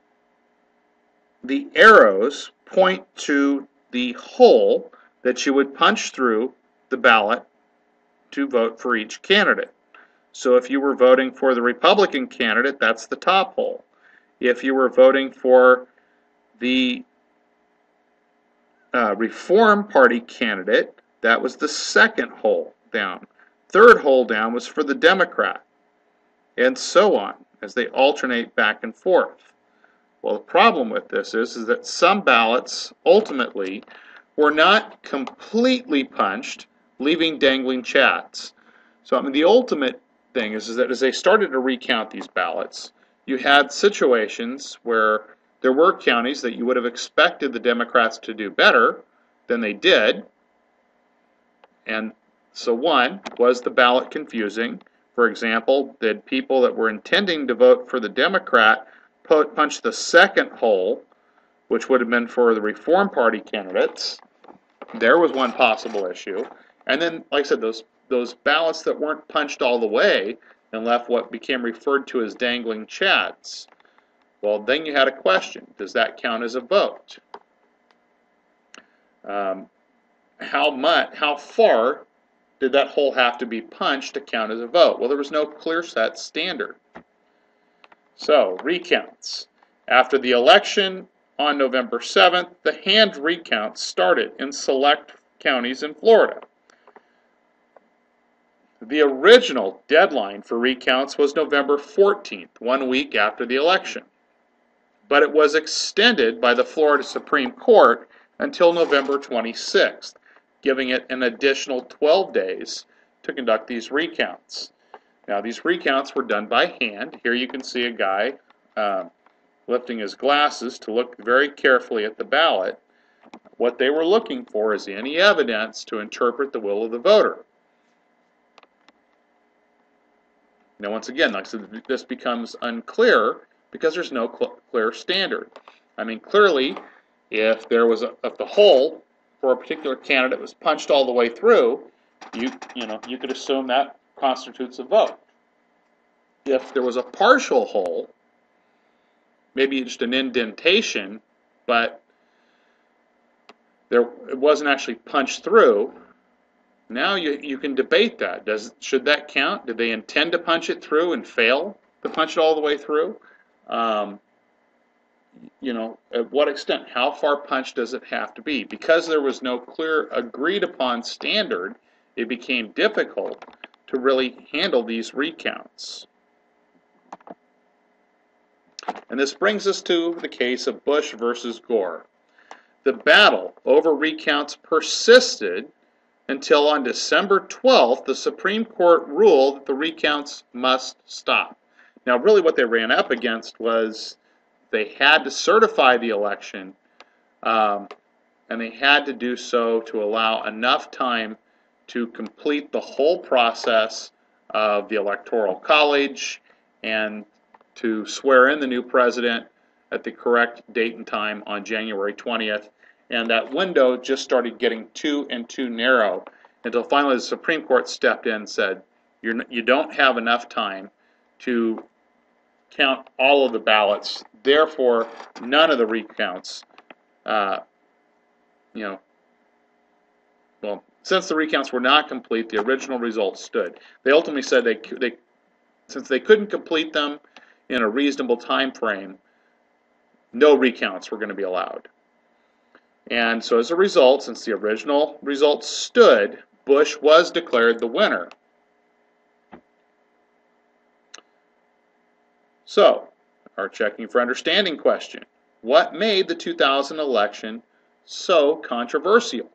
the arrows point to the hole that you would punch through the ballot to vote for each candidate. So if you were voting for the Republican candidate, that's the top hole. If you were voting for the uh, Reform Party candidate, that was the second hole down. Third hole down was for the Democrat, and so on, as they alternate back and forth. Well, the problem with this is, is that some ballots ultimately were not completely punched, leaving dangling chads. So, I mean, the ultimate thing is, is that as they started to recount these ballots, you had situations where there were counties that you would have expected the Democrats to do better than they did. And so one, was the ballot confusing? For example, did people that were intending to vote for the Democrat punch the second hole, which would have been for the Reform Party candidates? There was one possible issue. And then, like I said, those, those ballots that weren't punched all the way and left what became referred to as dangling chads. Well, then you had a question. Does that count as a vote? Um, how much, how far did that hole have to be punched to count as a vote? Well, there was no clear set standard. So, recounts. After the election on November seventh, the hand recounts started in select counties in Florida. The original deadline for recounts was November fourteenth, one week after the election. But it was extended by the Florida Supreme Court until November twenty-sixth, giving it an additional twelve days to conduct these recounts. Now, these recounts were done by hand. Here you can see a guy uh, lifting his glasses to look very carefully at the ballot. What they were looking for is any evidence to interpret the will of the voter. Now, once again, like I said, this becomes unclear because there's no cl- clear standard. I mean, clearly, if there was a, if the hole for a particular candidate was punched all the way through, you you know you could assume that constitutes a vote. If there was a partial hole, maybe just an indentation, but there it wasn't actually punched through, now you you can debate that. Does should that count? Did they intend to punch it through and fail to punch it all the way through? Um, you know, at what extent? How far punched does it have to be? Because there was no clear agreed upon standard, it became difficult to really handle these recounts. And this brings us to the case of Bush versus Gore. The battle over recounts persisted until on December twelfth, the Supreme Court ruled that the recounts must stop. Now, really what they ran up against was they had to certify the election, um, and they had to do so to allow enough time to complete the whole process of the Electoral College and to swear in the new president at the correct date and time on January twentieth. And that window just started getting too and too narrow until finally the Supreme Court stepped in and said, You're, you don't have enough time to count all of the ballots. Therefore, none of the recounts, uh, you know, well, since the recounts were not complete, the original results stood. They ultimately said they, they since they couldn't complete them in a reasonable time frame, no recounts were going to be allowed. And so as a result, since the original results stood, Bush was declared the winner. So, our checking for understanding question. What made the two thousand election so controversial?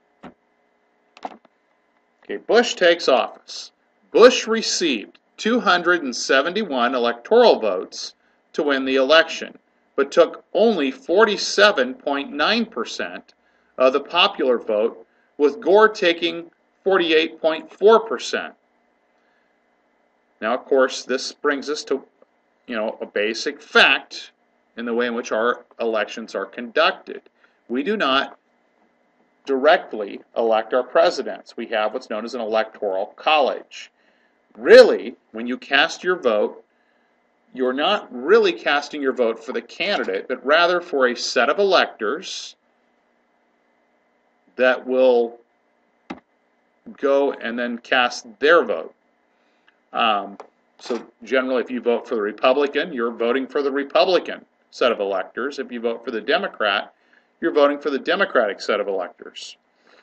Okay, Bush takes office. Bush received two hundred seventy-one electoral votes to win the election, but took only forty-seven point nine percent of the popular vote, with Gore taking forty-eight point four percent. Now, of course, this brings us to, you know, a basic fact in the way in which our elections are conducted. We do not directly elect our presidents. We have what's known as an electoral college. Really, when you cast your vote, you're not really casting your vote for the candidate, but rather for a set of electors that will go and then cast their vote. Um, so generally, if you vote for the Republican, you're voting for the Republican set of electors. If you vote for the Democrat, you're voting for the Democratic set of electors.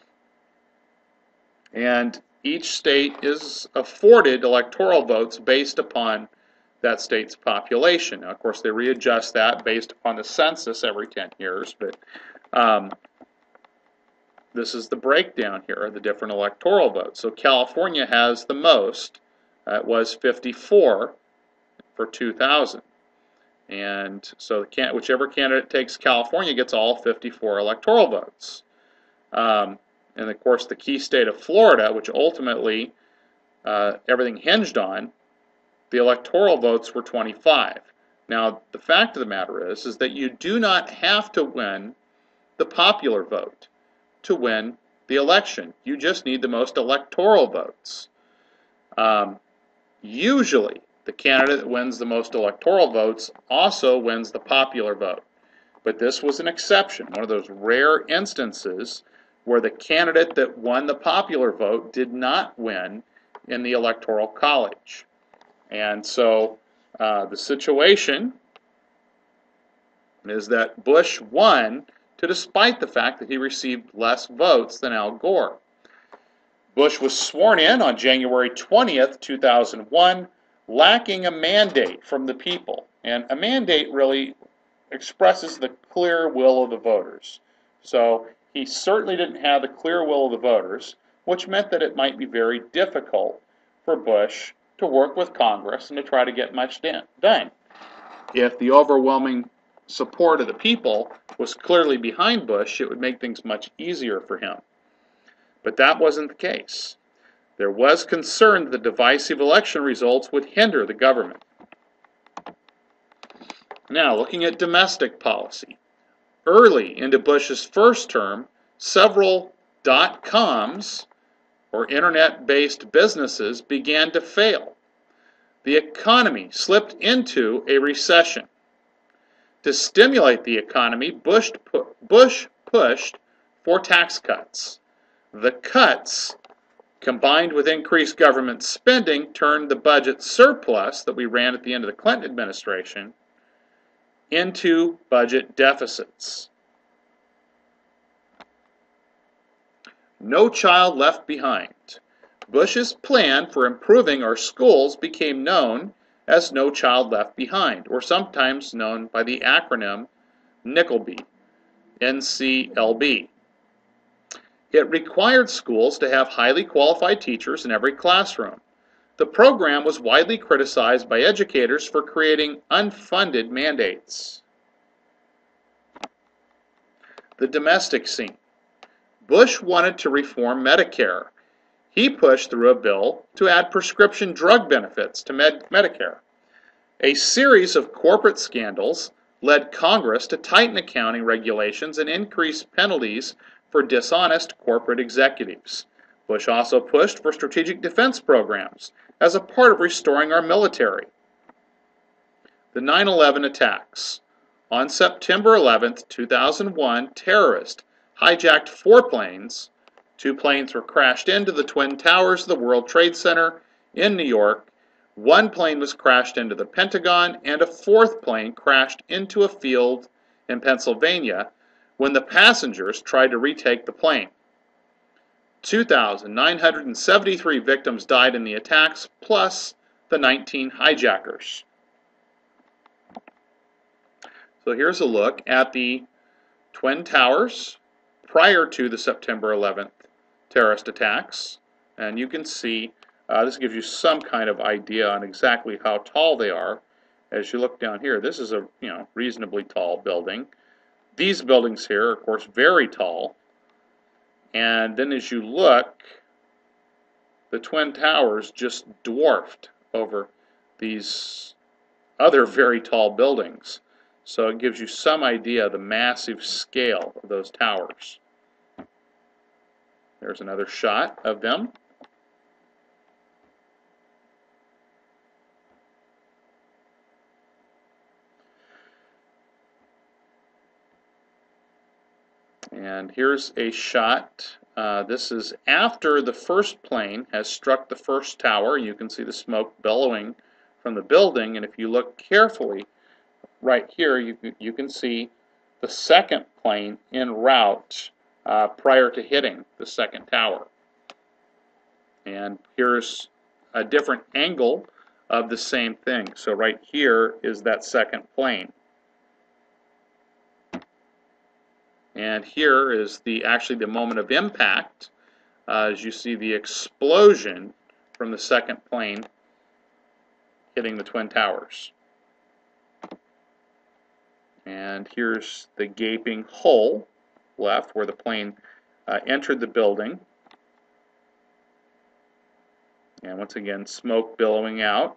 And each state is afforded electoral votes based upon that state's population. Now, of course, they readjust that based upon the census every ten years, but um, this is the breakdown here of the different electoral votes. So California has the most. Uh, it was fifty-four for two thousand. And so can, whichever candidate takes California gets all fifty-four electoral votes. Um, and, of course, the key state of Florida, which ultimately uh, everything hinged on, the electoral votes were twenty-five. Now, the fact of the matter is, is that you do not have to win the popular vote to win the election. You just need the most electoral votes. Um, usually, the candidate that wins the most electoral votes also wins the popular vote. But this was an exception, one of those rare instances where the candidate that won the popular vote did not win in the Electoral College. And so uh, the situation is that Bush won to despite the fact that he received less votes than Al Gore. Bush was sworn in on January twentieth, two thousand one, lacking a mandate from the people. And a mandate really expresses the clear will of the voters. So he certainly didn't have the clear will of the voters, which meant that it might be very difficult for Bush to work with Congress and to try to get much done. If the overwhelming support of the people was clearly behind Bush, it would make things much easier for him. But that wasn't the case. There was concern that the divisive election results would hinder the government. Now, looking at domestic policy. Early into Bush's first term, several dot-coms, or internet-based businesses, began to fail. The economy slipped into a recession. To stimulate the economy, Bush, pu Bush pushed for tax cuts. The cuts, combined with increased government spending, turned the budget surplus that we ran at the end of the Clinton administration into budget deficits. No child left behind. Bush's plan for improving our schools became known as No Child Left Behind, or sometimes known by the acronym NCLB, N C L B. It required schools to have highly qualified teachers in every classroom. The program was widely criticized by educators for creating unfunded mandates. The domestic scene. Bush wanted to reform Medicare. He pushed through a bill to add prescription drug benefits to Med Medicare. A series of corporate scandals led Congress to tighten accounting regulations and increase penalties for dishonest corporate executives. Bush also pushed for strategic defense programs as a part of restoring our military. The nine eleven attacks. On September eleventh, two thousand one, terrorists hijacked four planes. Two planes were crashed into the Twin Towers of the World Trade Center in New York. One plane was crashed into the Pentagon, and a fourth plane crashed into a field in Pennsylvania when the passengers tried to retake the plane. two thousand nine hundred seventy-three victims died in the attacks, plus the nineteen hijackers. So here's a look at the Twin Towers prior to the September eleventh terrorist attacks, and you can see uh, this gives you some kind of idea on exactly how tall they are. As you look down here, this is a you know reasonably tall building. These buildings here are, of course, very tall. And then as you look, the Twin Towers just dwarfed over these other very tall buildings. So it gives you some idea of the massive scale of those towers. There's another shot of them. And here's a shot. Uh, this is after the first plane has struck the first tower. You can see the smoke billowing from the building. And if you look carefully, right here, you, you can see the second plane en route uh, prior to hitting the second tower. And here's a different angle of the same thing. So right here is that second plane. And here is the actually the moment of impact, uh, as you see the explosion from the second plane hitting the Twin Towers. And here's the gaping hole left where the plane uh, entered the building. And once again, smoke billowing out.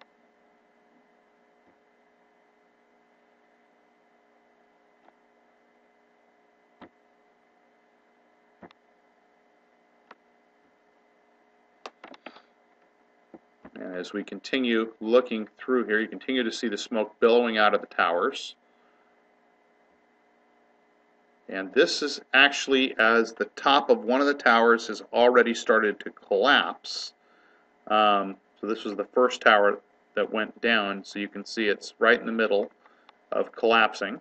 And as we continue looking through here, you continue to see the smoke billowing out of the towers. And this is actually as the top of one of the towers has already started to collapse. Um, so this was the first tower that went down, so you can see it's right in the middle of collapsing.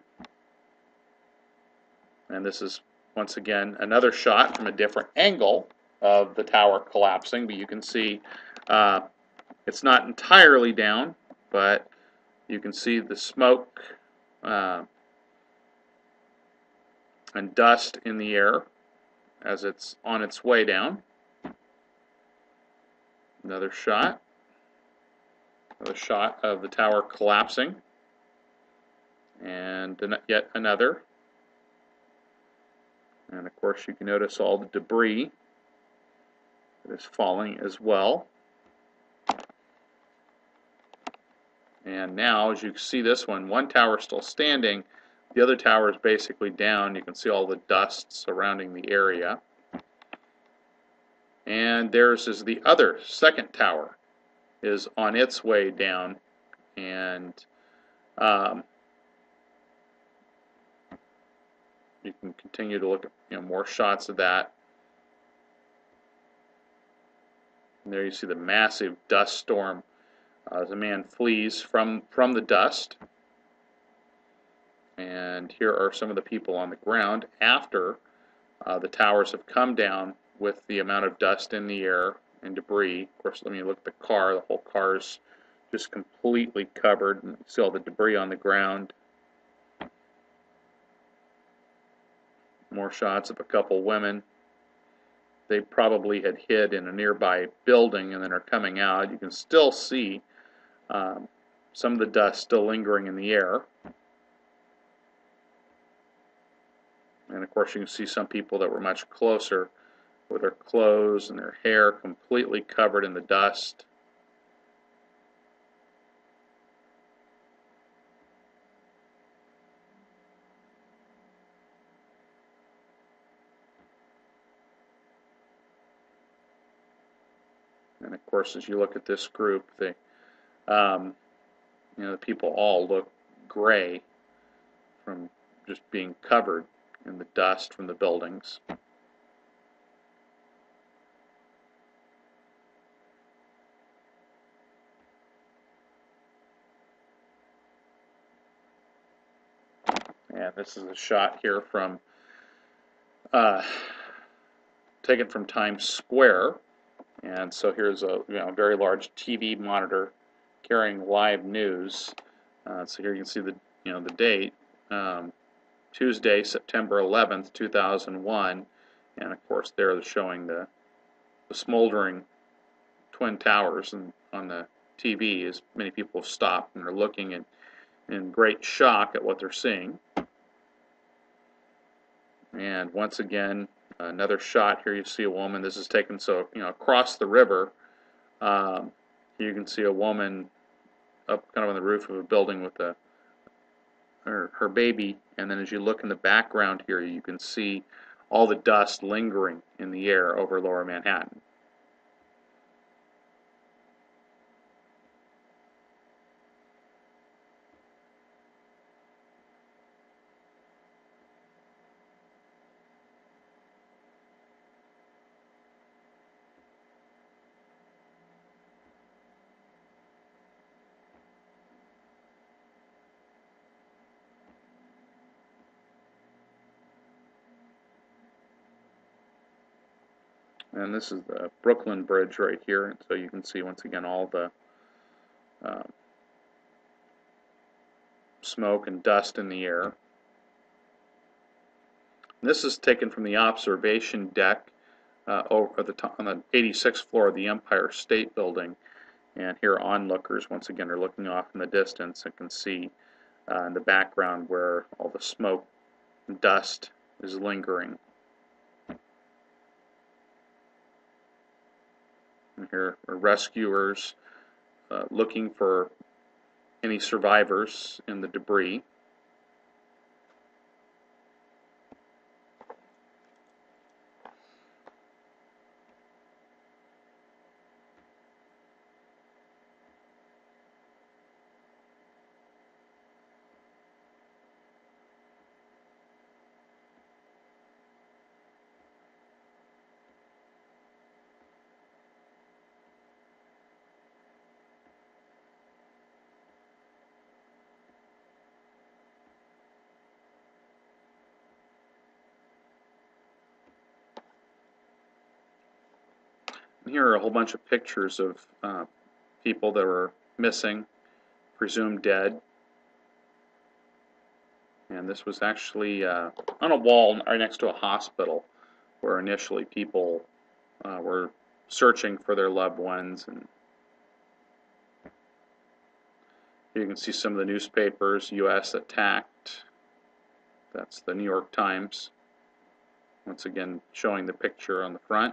And this is, once again, another shot from a different angle of the tower collapsing, but you can see uh, it's not entirely down, but you can see the smoke uh, and dust in the air as it's on its way down. Another shot. Another shot of the tower collapsing. And yet another. And of course you can notice all the debris that is falling as well. And now, as you can see this one, one tower is still standing, the other tower is basically down. You can see all the dust surrounding the area. And there's is the other, second tower, is on its way down. And um, you can continue to look at you know, more shots of that. And there you see the massive dust storm uh, as a man flees from, from the dust. And here are some of the people on the ground after uh, the towers have come down with the amount of dust in the air and debris. Of course, let me look at the car. The whole car is just completely covered. And you see all the debris on the ground. More shots of a couple women. They probably had hid in a nearby building and then are coming out. You can still see um, some of the dust still lingering in the air. And of course you can see some people that were much closer with their clothes and their hair completely covered in the dust. And of course, as you look at this group, they, um, you know, the people all look gray from just being covered in the dust from the buildings. And this is a shot here from uh, taken from Times Square. And so here's a you know very large T V monitor carrying live news. Uh, so here you can see the you know the date, um, Tuesday, September eleventh, two thousand one, and of course there they're showing the, the smoldering twin towers and on the T V as many people have stopped and are looking in, in great shock at what they're seeing. And once again, another shot here. You see a woman. This is taken so you know across the river. Um, you can see a woman up kind of on the roof of a building with a her, her baby. And then as you look in the background here, you can see all the dust lingering in the air over Lower Manhattan. And this is the Brooklyn Bridge right here, and so you can see once again all the uh, smoke and dust in the air. And this is taken from the observation deck uh, over the top, on the eighty-sixth floor of the Empire State Building. And here onlookers once again are looking off in the distance and can see uh, in the background where all the smoke and dust is lingering. And here are rescuers uh, looking for any survivors in the debris. Here are a whole bunch of pictures of uh, people that were missing, presumed dead. And this was actually uh, on a wall right next to a hospital where initially people uh, were searching for their loved ones. And you can see some of the newspapers. U S attacked. That's the New York Times. Once again, showing the picture on the front.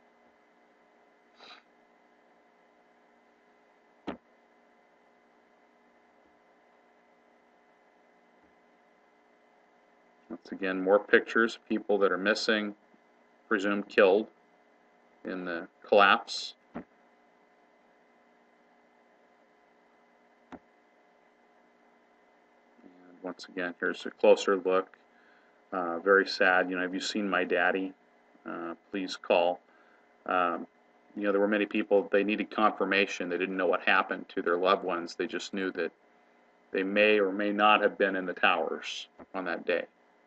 Once again, more pictures of people that are missing, presumed killed in the collapse. And once again, here's a closer look. Uh, very sad. You know, have you seen my daddy? Uh, please call. Um, you know, there were many people, they needed confirmation. They didn't know what happened to their loved ones. They just knew that they may or may not have been in the towers on that day.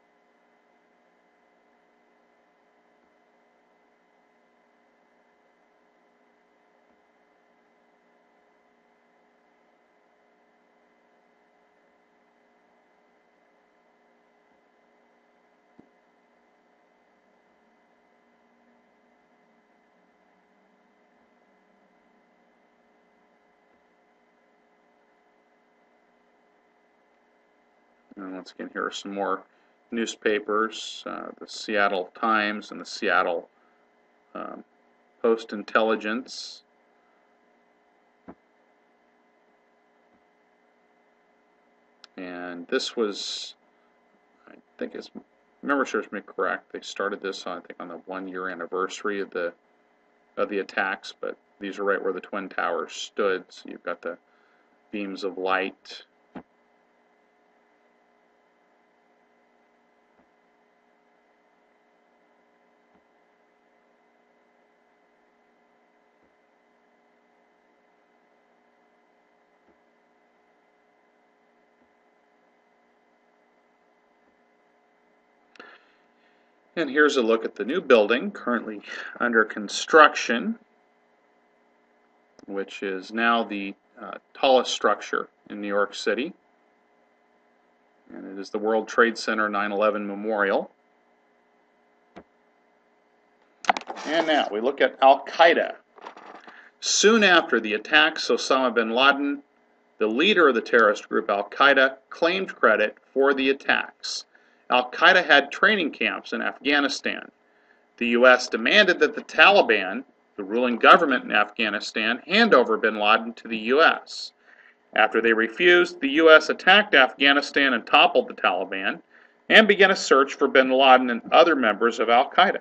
And once again, here are some more newspapers, uh, the Seattle Times and the Seattle um, Post-Intelligence. And this was, I think it's, remember serves me correct, they started this on, I think, on the one-year anniversary of the of the attacks, but these are right where the Twin Towers stood, so you've got the beams of light. And here's a look at the new building currently under construction, which is now the uh, tallest structure in New York City. And it is the World Trade Center nine eleven Memorial. And now we look at Al-Qaeda. Soon after the attacks, Osama bin Laden, the leader of the terrorist group Al-Qaeda, claimed credit for the attacks. Al-Qaeda had training camps in Afghanistan. The U S demanded that the Taliban, the ruling government in Afghanistan, hand over bin Laden to the U S. After they refused, the U S attacked Afghanistan and toppled the Taliban, and began a search for bin Laden and other members of Al-Qaeda.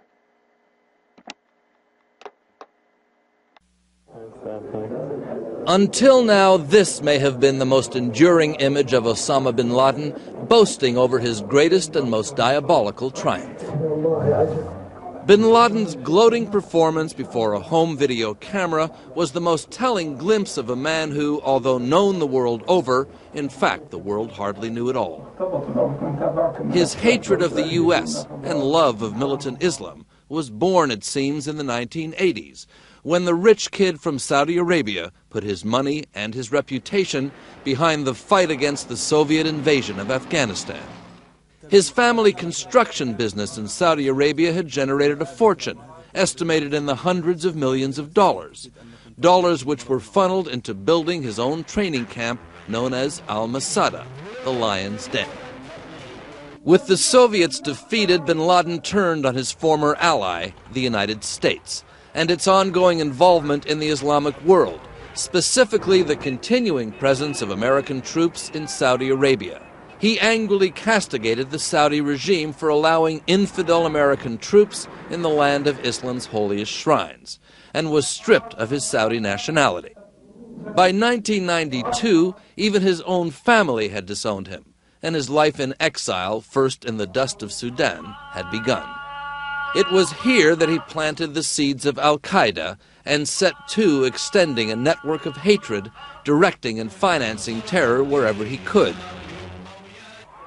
Until now, this may have been the most enduring image of Osama bin Laden, boasting over his greatest and most diabolical triumph. Bin Laden's gloating performance before a home video camera was the most telling glimpse of a man who, although known the world over, in fact the world hardly knew at all. His hatred of the U S and love of militant Islam was born, it seems, in the nineteen eighties, when the rich kid from Saudi Arabia put his money and his reputation behind the fight against the Soviet invasion of Afghanistan. His family construction business in Saudi Arabia had generated a fortune, estimated in the hundreds of millions of dollars, dollars which were funneled into building his own training camp known as Al-Masada, the Lion's Den. With the Soviets defeated, bin Laden turned on his former ally, the United States, and its ongoing involvement in the Islamic world, specifically the continuing presence of American troops in Saudi Arabia. He angrily castigated the Saudi regime for allowing infidel American troops in the land of Islam's holiest shrines, and was stripped of his Saudi nationality. By nineteen ninety-two, even his own family had disowned him, and his life in exile, first in the dust of Sudan, had begun. It was here that he planted the seeds of Al-Qaeda and set to extending a network of hatred, directing and financing terror wherever he could.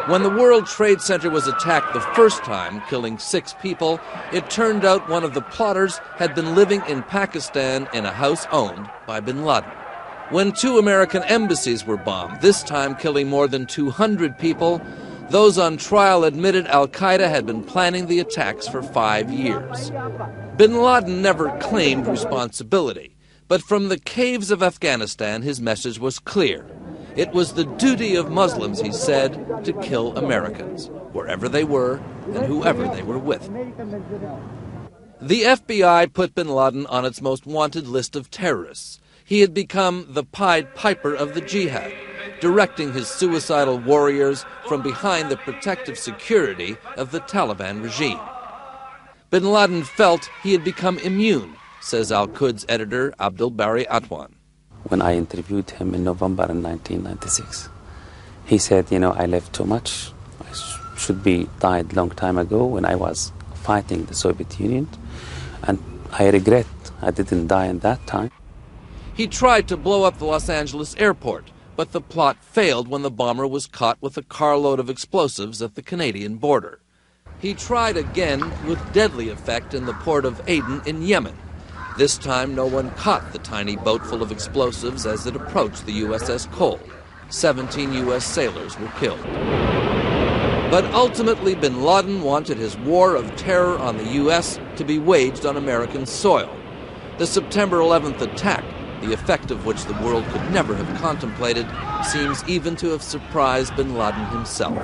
When the World Trade Center was attacked the first time, killing six people, it turned out one of the plotters had been living in Pakistan in a house owned by bin Laden. When two American embassies were bombed, this time killing more than two hundred people, those on trial admitted al-Qaeda had been planning the attacks for five years. Bin Laden never claimed responsibility, but from the caves of Afghanistan his message was clear. It was the duty of Muslims, he said, to kill Americans, wherever they were and whoever they were with. The F B I put bin Laden on its most wanted list of terrorists. He had become the Pied Piper of the jihad, directing his suicidal warriors from behind the protective security of the Taliban regime. Bin Laden felt he had become immune, says Al-Quds editor Abdul Bari Atwan. When I interviewed him in November in nineteen ninety-six, he said, you know, I lived too much. I sh should be died long time ago when I was fighting the Soviet Union, and I regret I didn't die in that time. He tried to blow up the Los Angeles airport, but the plot failed when the bomber was caught with a carload of explosives at the Canadian border. He tried again with deadly effect in the port of Aden in Yemen. This time, no one caught the tiny boat full of explosives as it approached the U S S Cole. Seventeen U S sailors were killed. But ultimately, bin Laden wanted his war of terror on the U S to be waged on American soil. The September eleventh attack, the effect of which the world could never have contemplated, seems even to have surprised bin Laden himself.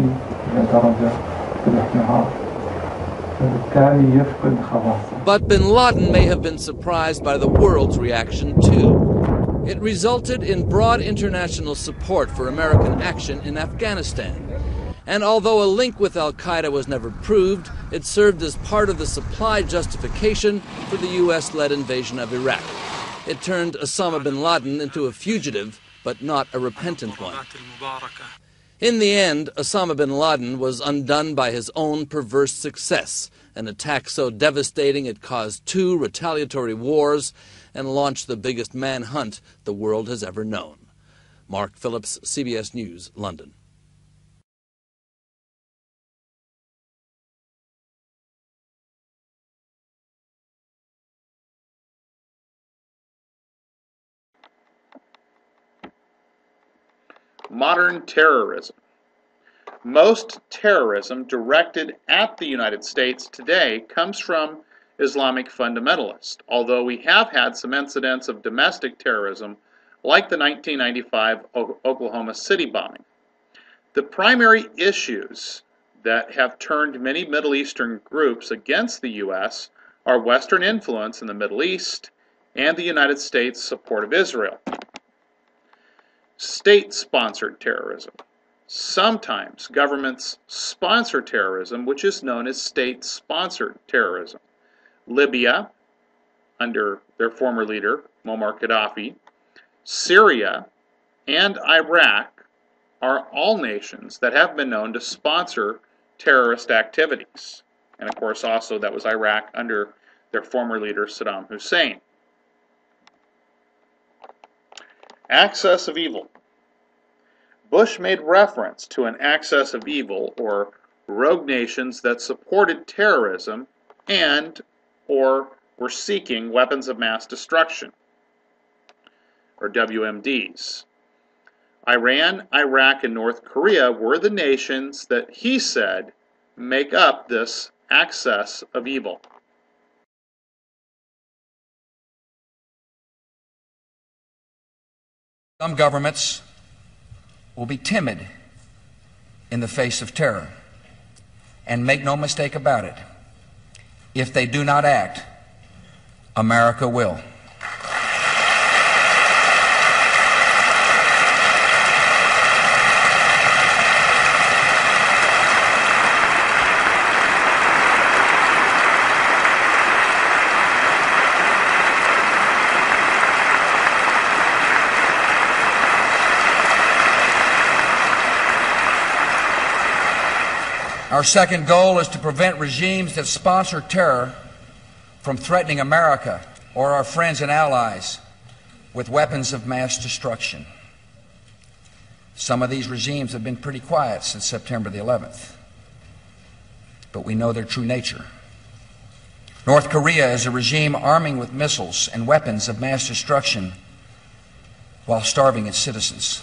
But bin Laden may have been surprised by the world's reaction too. It resulted in broad international support for American action in Afghanistan. And although a link with al-Qaeda was never proved, it served as part of the supply justification for the U S-led invasion of Iraq. It turned Osama bin Laden into a fugitive, but not a repentant one. In the end, Osama bin Laden was undone by his own perverse success, an attack so devastating it caused two retaliatory wars and launched the biggest manhunt the world has ever known. Mark Phillips, C B S News, London. Modern terrorism. Most terrorism directed at the United States today comes from Islamic fundamentalists, although we have had some incidents of domestic terrorism like the nineteen ninety-five Oklahoma City bombing. The primary issues that have turned many Middle Eastern groups against the U S are Western influence in the Middle East and the United States' support of Israel. State-sponsored terrorism. Sometimes governments sponsor terrorism, which is known as state-sponsored terrorism. Libya, under their former leader, Muammar Gaddafi, Syria, and Iraq are all nations that have been known to sponsor terrorist activities. And of course, also that was Iraq under their former leader, Saddam Hussein. Axis of evil. Bush made reference to an axis of evil, or rogue nations that supported terrorism and or were seeking weapons of mass destruction, or W M Ds. Iran, Iraq, and North Korea were the nations that he said make up this axis of evil. Some governments will be timid in the face of terror. And make no mistake about it, if they do not act, America will. Our second goal is to prevent regimes that sponsor terror from threatening America or our friends and allies with weapons of mass destruction. Some of these regimes have been pretty quiet since September the eleventh, but we know their true nature. North Korea is a regime arming with missiles and weapons of mass destruction while starving its citizens.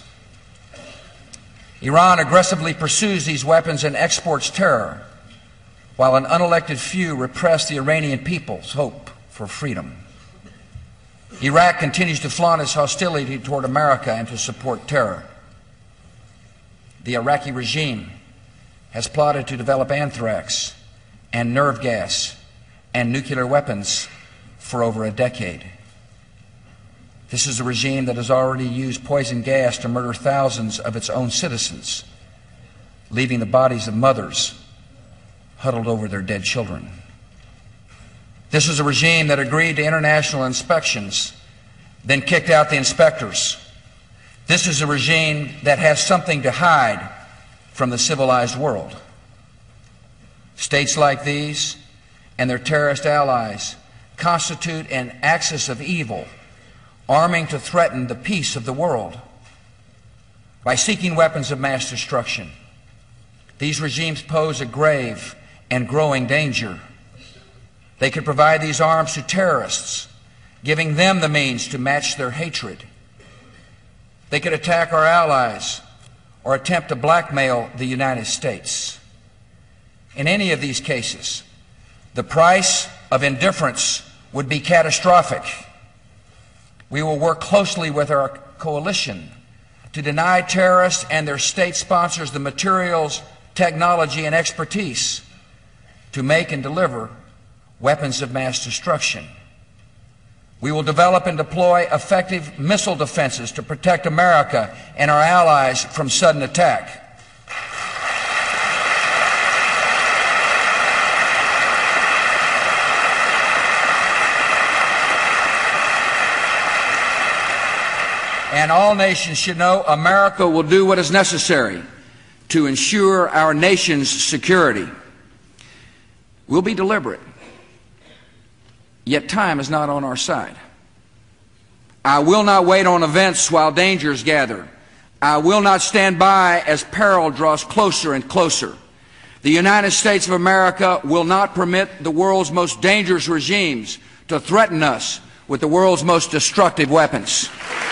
Iran aggressively pursues these weapons and exports terror, while an unelected few repress the Iranian people's hope for freedom. Iraq continues to flaunt its hostility toward America and to support terror. The Iraqi regime has plotted to develop anthrax and nerve gas and nuclear weapons for over a decade. This is a regime that has already used poison gas to murder thousands of its own citizens, leaving the bodies of mothers huddled over their dead children. This is a regime that agreed to international inspections, then kicked out the inspectors. This is a regime that has something to hide from the civilized world. States like these and their terrorist allies constitute an axis of evil, arming to threaten the peace of the world. By seeking weapons of mass destruction, these regimes pose a grave and growing danger. They could provide these arms to terrorists, giving them the means to match their hatred. They could attack our allies or attempt to blackmail the United States. In any of these cases, the price of indifference would be catastrophic. We will work closely with our coalition to deny terrorists and their state sponsors the materials, technology, and expertise to make and deliver weapons of mass destruction. We will develop and deploy effective missile defenses to protect America and our allies from sudden attack. And all nations should know America will do what is necessary to ensure our nation's security. We'll be deliberate, yet time is not on our side. I will not wait on events while dangers gather. I will not stand by as peril draws closer and closer. The United States of America will not permit the world's most dangerous regimes to threaten us with the world's most destructive weapons.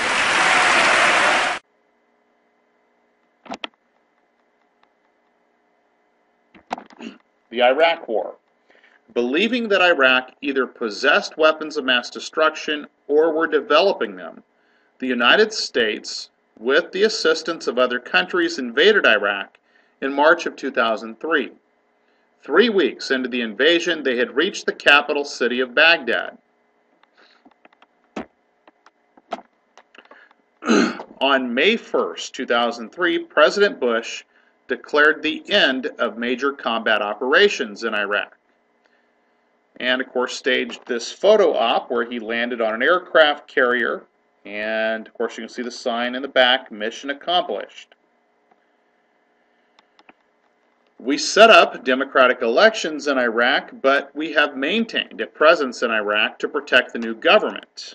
The Iraq War. Believing that Iraq either possessed weapons of mass destruction or were developing them, the United States, with the assistance of other countries, invaded Iraq in March of two thousand three. Three weeks into the invasion, they had reached the capital city of Baghdad. On May first, two thousand three, President Bush declared the end of major combat operations in Iraq. And, of course, staged this photo op where he landed on an aircraft carrier. And, of course, you can see the sign in the back, mission accomplished. We set up democratic elections in Iraq, but we have maintained a presence in Iraq to protect the new government.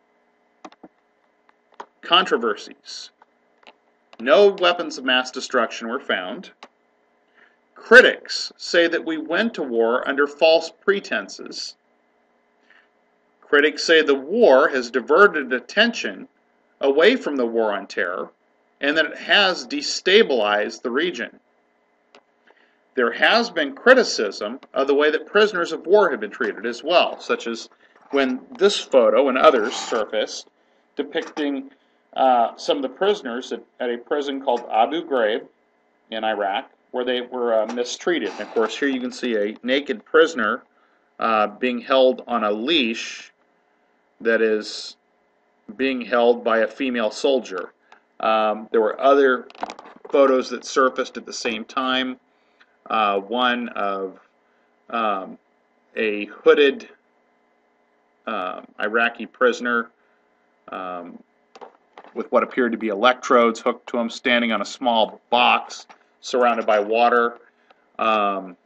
Controversies. No weapons of mass destruction were found. Critics say that we went to war under false pretenses. Critics say the war has diverted attention away from the war on terror and that it has destabilized the region. There has been criticism of the way that prisoners of war have been treated as well, such as when this photo and others surfaced depicting uh, some of the prisoners at, at a prison called Abu Ghraib in Iraq, where they were uh, mistreated. And of course, here you can see a naked prisoner uh, being held on a leash that is being held by a female soldier. Um, there were other photos that surfaced at the same time. Uh, one of um, a hooded uh, Iraqi prisoner um, with what appeared to be electrodes hooked to him, standing on a small box surrounded by water. Um,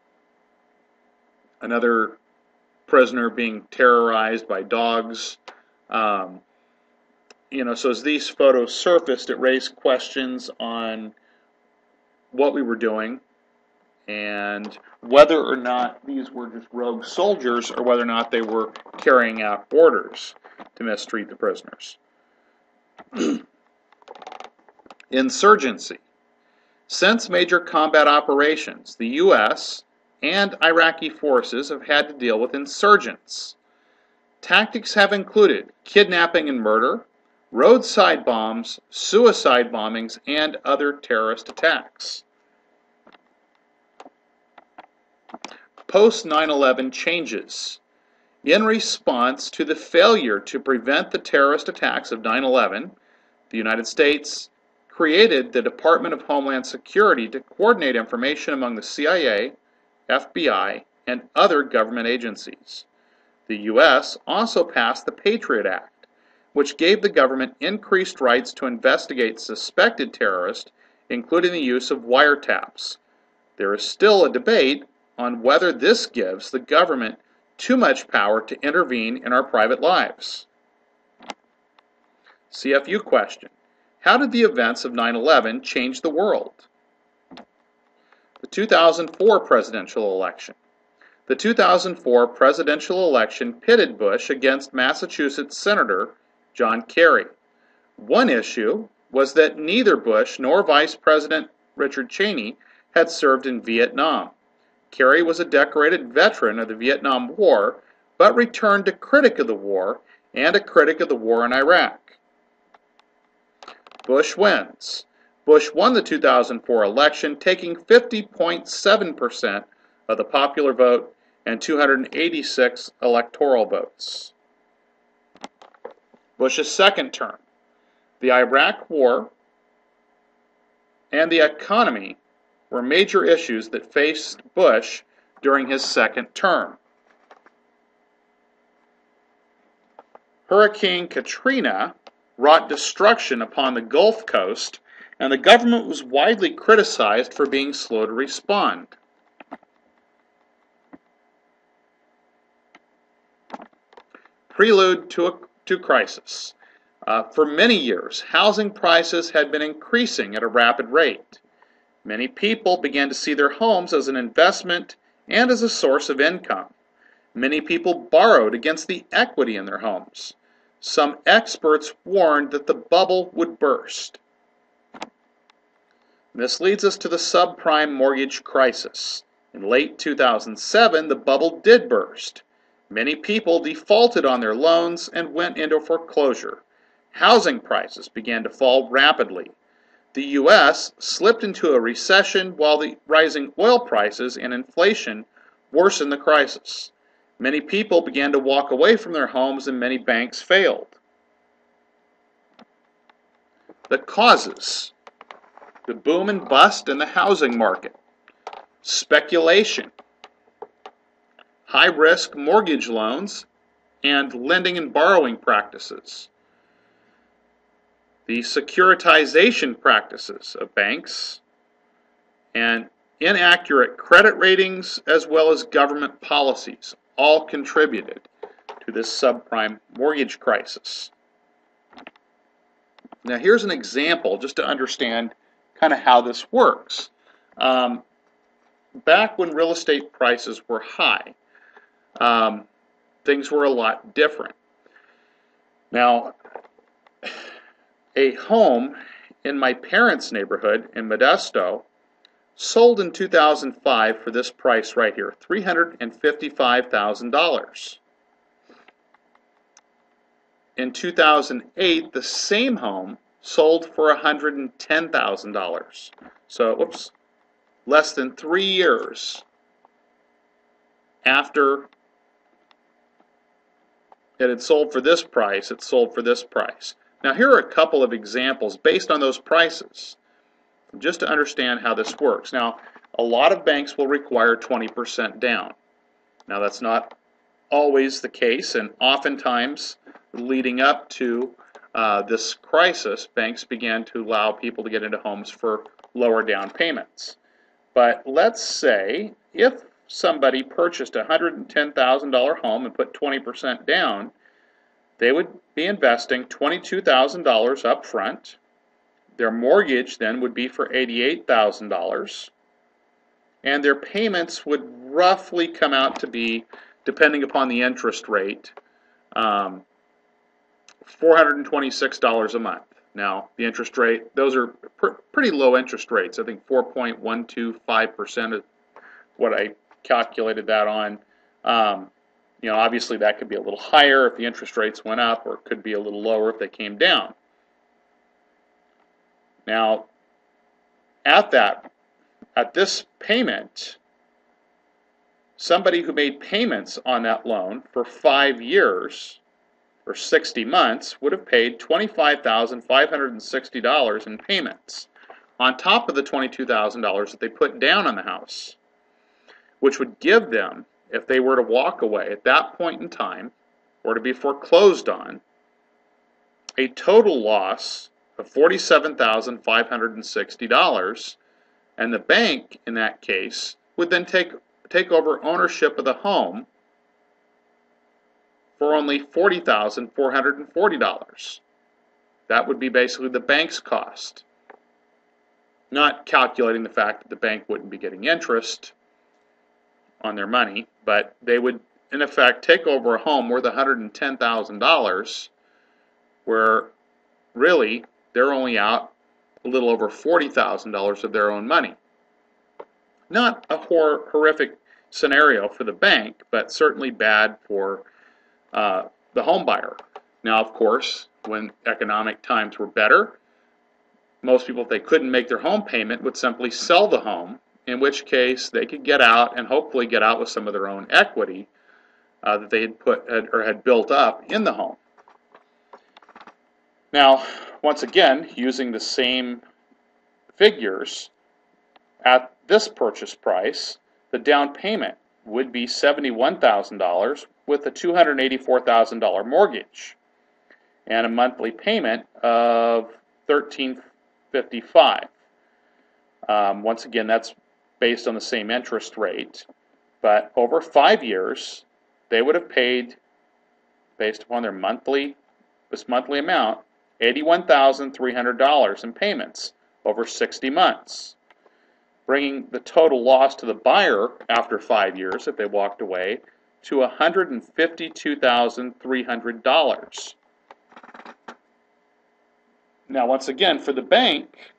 another prisoner being terrorized by dogs. Um, you know, so as these photos surfaced, it raised questions on what we were doing and whether or not these were just rogue soldiers or whether or not they were carrying out orders to mistreat the prisoners. Insurgency. Since major combat operations, the U S and Iraqi forces have had to deal with insurgents. Tactics have included kidnapping and murder, roadside bombs, suicide bombings, and other terrorist attacks. Post nine eleven changes. In response to the failure to prevent the terrorist attacks of nine eleven, the United States created the Department of Homeland Security to coordinate information among the C I A, F B I, and other government agencies. The U S also passed the Patriot Act, which gave the government increased rights to investigate suspected terrorists, including the use of wiretaps. There is still a debate on whether this gives the government too much power to intervene in our private lives. C F U question. How did the events of nine eleven change the world? The two thousand four presidential election. The two thousand four presidential election pitted Bush against Massachusetts Senator John Kerry. One issue was that neither Bush nor Vice President Richard Cheney had served in Vietnam. Kerry was a decorated veteran of the Vietnam War, but returned a critic of the war and a critic of the war in Iraq. Bush wins. Bush won the two thousand four election, taking fifty point seven percent of the popular vote and two hundred eighty-six electoral votes. Bush's second term. The Iraq War and the economy were major issues that faced Bush during his second term. Hurricane Katrina wrought destruction upon the Gulf Coast, and the government was widely criticized for being slow to respond. Prelude to a to crisis. Uh, for many years, housing prices had been increasing at a rapid rate. Many people began to see their homes as an investment and as a source of income. Many people borrowed against the equity in their homes. Some experts warned that the bubble would burst. This leads us to the subprime mortgage crisis. In late two thousand seven, the bubble did burst. Many people defaulted on their loans and went into foreclosure. Housing prices began to fall rapidly. The U S slipped into a recession while the rising oil prices and inflation worsened the crisis. Many people began to walk away from their homes and many banks failed. The causes: the boom and bust in the housing market, speculation, high-risk mortgage loans, and lending and borrowing practices, the securitization practices of banks, and inaccurate credit ratings as well as government policies all contributed to this subprime mortgage crisis. Now here's an example just to understand kind of how this works. Um, back when real estate prices were high, um, things were a lot different. Now, a home in my parents' neighborhood in Modesto sold in two thousand five for this price right here, three hundred fifty-five thousand dollars. In two thousand eight, the same home sold for one hundred ten thousand dollars. So, whoops, less than three years after it had sold for this price, it sold for this price. Now, here are a couple of examples based on those prices, just to understand how this works. Now, a lot of banks will require twenty percent down. Now, that's not always the case, and oftentimes, leading up to uh, this crisis, banks began to allow people to get into homes for lower down payments. But let's say if somebody purchased a one hundred ten thousand dollar home and put twenty percent down, they would be investing twenty-two thousand dollars up front. Their mortgage then would be for eighty-eight thousand dollars. And their payments would roughly come out to be, depending upon the interest rate, um, four hundred twenty-six dollars a month. Now, the interest rate, those are pr pretty low interest rates. I think four point one two five percent is what I calculated that on. Um, you know, obviously that could be a little higher if the interest rates went up, or it could be a little lower if they came down. Now, at that, at this payment, somebody who made payments on that loan for five years or sixty months would have paid twenty-five thousand five hundred sixty dollars in payments on top of the twenty-two thousand dollars that they put down on the house, which would give them, if they were to walk away at that point in time or to be foreclosed on, a total loss of forty-seven thousand five hundred sixty dollars, and the bank in that case would then take take over ownership of the home for only forty thousand four hundred forty dollars. That would be basically the bank's cost, not calculating the fact that the bank wouldn't be getting interest on their money, but they would in effect take over a home worth one hundred ten thousand dollars, where really they're only out a little over forty thousand dollars of their own money. Not a hor horrific scenario for the bank, but certainly bad for uh, the home buyer. Now, of course, when economic times were better, most people, if they couldn't make their home payment, would simply sell the home, in which case they could get out and hopefully get out with some of their own equity uh, that they had put or had built up in the home. Now, once again, using the same figures, at this purchase price, the down payment would be seventy-one thousand dollars with a two hundred eighty-four thousand dollar mortgage and a monthly payment of thirteen fifty-five. Um, once again, that's based on the same interest rate, but over five years, they would have paid, based upon their monthly, this monthly amount, eighty-one thousand three hundred dollars in payments over sixty months, bringing the total loss to the buyer after five years, if they walked away, to one hundred fifty-two thousand three hundred dollars. Now, once again, for the bank,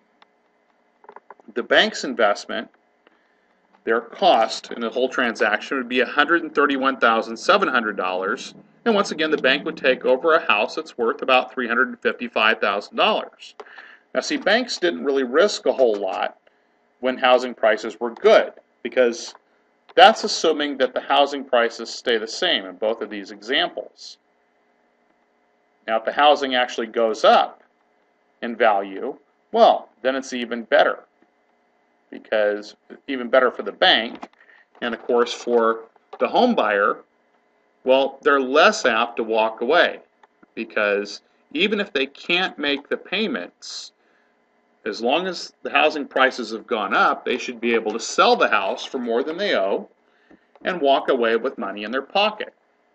the bank's investment, their cost in the whole transaction would be one hundred thirty-one thousand seven hundred dollars. And once again, the bank would take over a house that's worth about three hundred fifty-five thousand dollars. Now, see, banks didn't really risk a whole lot when housing prices were good, because that's assuming that the housing prices stay the same in both of these examples. Now, if the housing actually goes up in value, well, then it's even better, because even better for the bank, and of course for the home buyer, well, they're less apt to walk away, because even if they can't make the payments, as long as the housing prices have gone up, they should be able to sell the house for more than they owe and walk away with money in their pocket.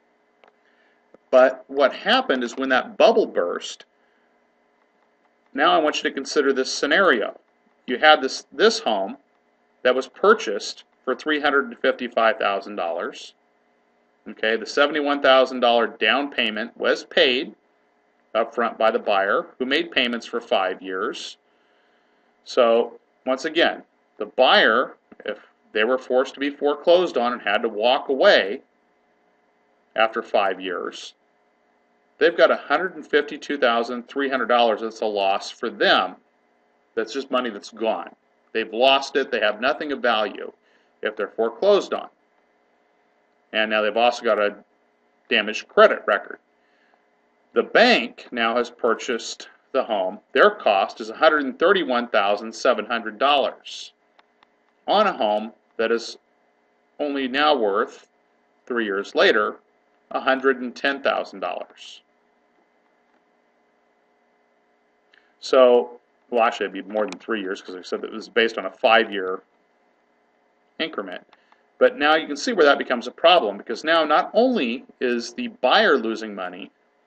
But what happened is when that bubble burst, now I want you to consider this scenario. You had this, this home that was purchased for three hundred fifty-five thousand dollars. Okay, the seventy-one thousand dollar down payment was paid up front by the buyer, who made payments for five years. So, once again, the buyer, if they were forced to be foreclosed on and had to walk away after five years, they've got one hundred fifty-two thousand three hundred dollars that's a loss for them. That's just money that's gone. They've lost it. They have nothing of value if they're foreclosed on. And now they've also got a damaged credit record. The bank now has purchased the home. Their cost is one hundred thirty-one thousand seven hundred dollars on a home that is only now worth, three years later, one hundred ten thousand dollars. So, well, actually, it'd be more than three years because I said that it was based on a five-year increment. But now you can see where that becomes a problem, because now not only is the buyer losing money,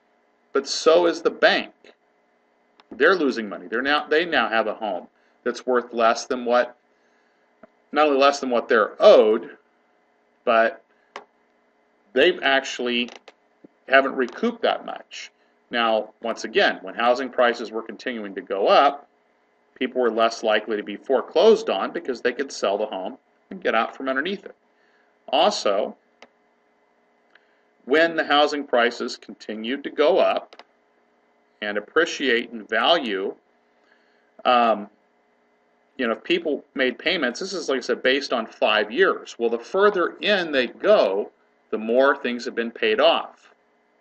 but so is the bank. They're losing money. They're now they now have a home that's worth less than what, not only less than what they're owed, but they've actually haven't recouped that much. Now, once again, when housing prices were continuing to go up, people were less likely to be foreclosed on because they could sell the home and get out from underneath it. Also, when the housing prices continued to go up and appreciate in value, um, you know, if people made payments, this is, like I said, based on five years. Well, the further in they go, the more things have been paid off.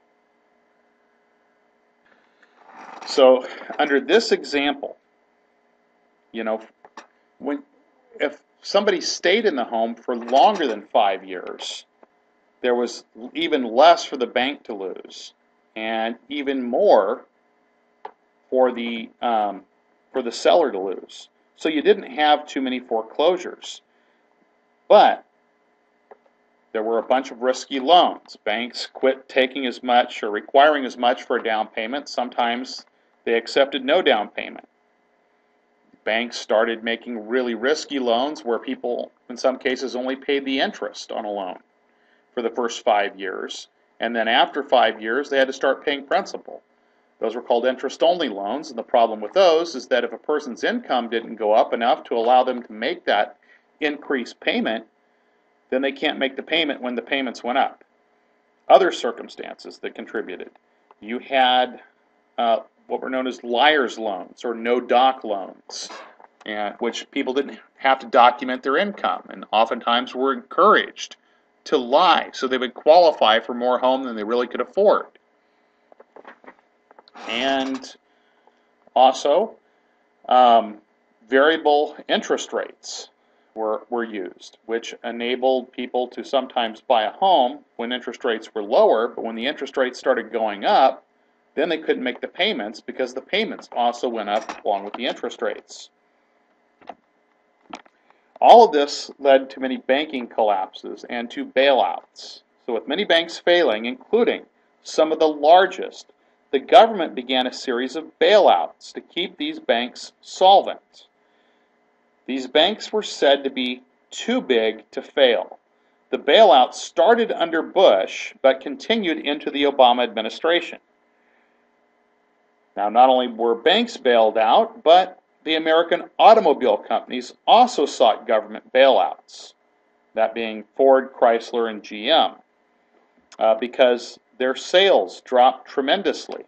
So, under this example, you know, when if somebody stayed in the home for longer than five years, there was even less for the bank to lose, and even more for the um, for the seller to lose. So you didn't have too many foreclosures, but there were a bunch of risky loans. Banks quit taking as much or requiring as much for a down payment. Sometimes they accepted no down payment. Banks started making really risky loans where people, in some cases, only paid the interest on a loan for the first five years. And then after five years, they had to start paying principal. Those were called interest-only loans, and the problem with those is that if a person's income didn't go up enough to allow them to make that increased payment, then they can't make the payment when the payments went up. Other circumstances that contributed. You had uh, what were known as liar's loans or no-doc loans, and which people didn't have to document their income, and oftentimes were encouraged to lie so they would qualify for more home than they really could afford. And also, um, variable interest rates were, were used, which enabled people to sometimes buy a home when interest rates were lower, but when the interest rates started going up, then they couldn't make the payments because the payments also went up along with the interest rates. All of this led to many banking collapses and to bailouts. So with many banks failing, including some of the largest, the government began a series of bailouts to keep these banks solvent. These banks were said to be too big to fail. The bailouts started under Bush, but continued into the Obama administration. Now, not only were banks bailed out, but the American automobile companies also sought government bailouts, that being Ford, Chrysler, and G M, uh, because their sales dropped tremendously.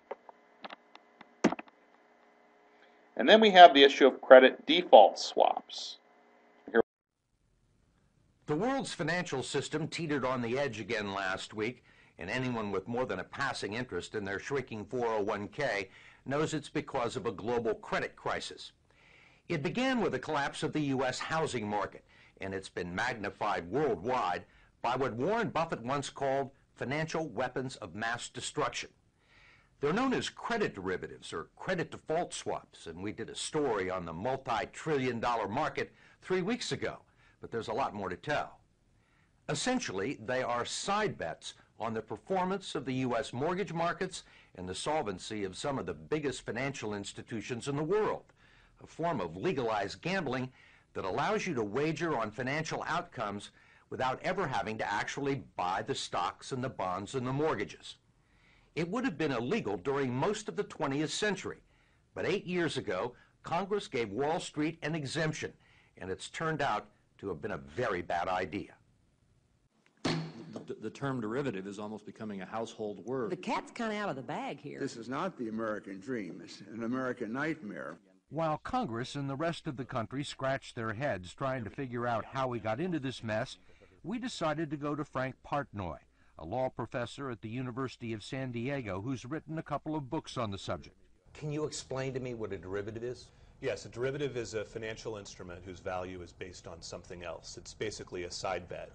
And then we have the issue of credit default swaps. Here. The world's financial system teetered on the edge again last week, and anyone with more than a passing interest in their shrinking four oh one K knows it's because of a global credit crisis. It began with the collapse of the U S housing market, and it's been magnified worldwide by what Warren Buffett once called financial weapons of mass destruction. They're known as credit derivatives or credit default swaps, and we did a story on the multi-trillion dollar market three weeks ago, but there's a lot more to tell. Essentially, they are side bets on the performance of the U S mortgage markets and the solvency of some of the biggest financial institutions in the world, a form of legalized gambling that allows you to wager on financial outcomes without ever having to actually buy the stocks and the bonds and the mortgages. It would have been illegal during most of the twentieth century, but eight years ago, Congress gave Wall Street an exemption, and it's turned out to have been a very bad idea. The, the term derivative is almost becoming a household word. The cat's kind of out of the bag here. This is not the American dream. It's an American nightmare. While Congress and the rest of the country scratched their heads trying to figure out how we got into this mess, we decided to go to Frank Partnoy, a law professor at the University of San Diego who's written a couple of books on the subject. Can you explain to me what a derivative is? Yes, a derivative is a financial instrument whose value is based on something else. It's basically a side bet.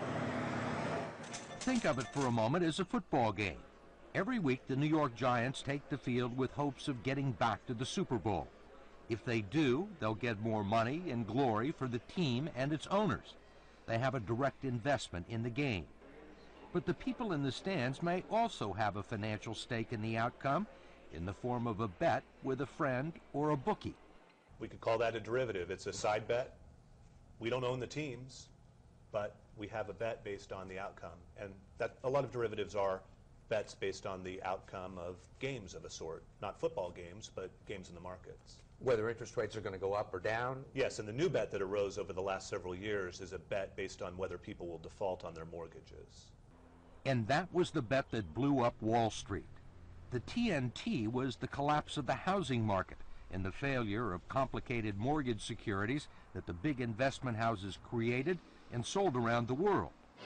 Think of it for a moment as a football game. Every week the New York Giants take the field with hopes of getting back to the Super Bowl. If they do, they'll get more money and glory for the team and its owners. They have a direct investment in the game. But the people in the stands may also have a financial stake in the outcome in the form of a bet with a friend or a bookie. We could call that a derivative. It's a side bet. We don't own the teams, but we have a bet based on the outcome. And that a lot of derivatives are bets based on the outcome of games of a sort, not football games, but games in the markets. Whether interest rates are going to go up or down? Yes, and the new bet that arose over the last several years is a bet based on whether people will default on their mortgages. And that was the bet that blew up Wall Street. The T N T was the collapse of the housing market and the failure of complicated mortgage securities that the big investment houses created and sold around the world.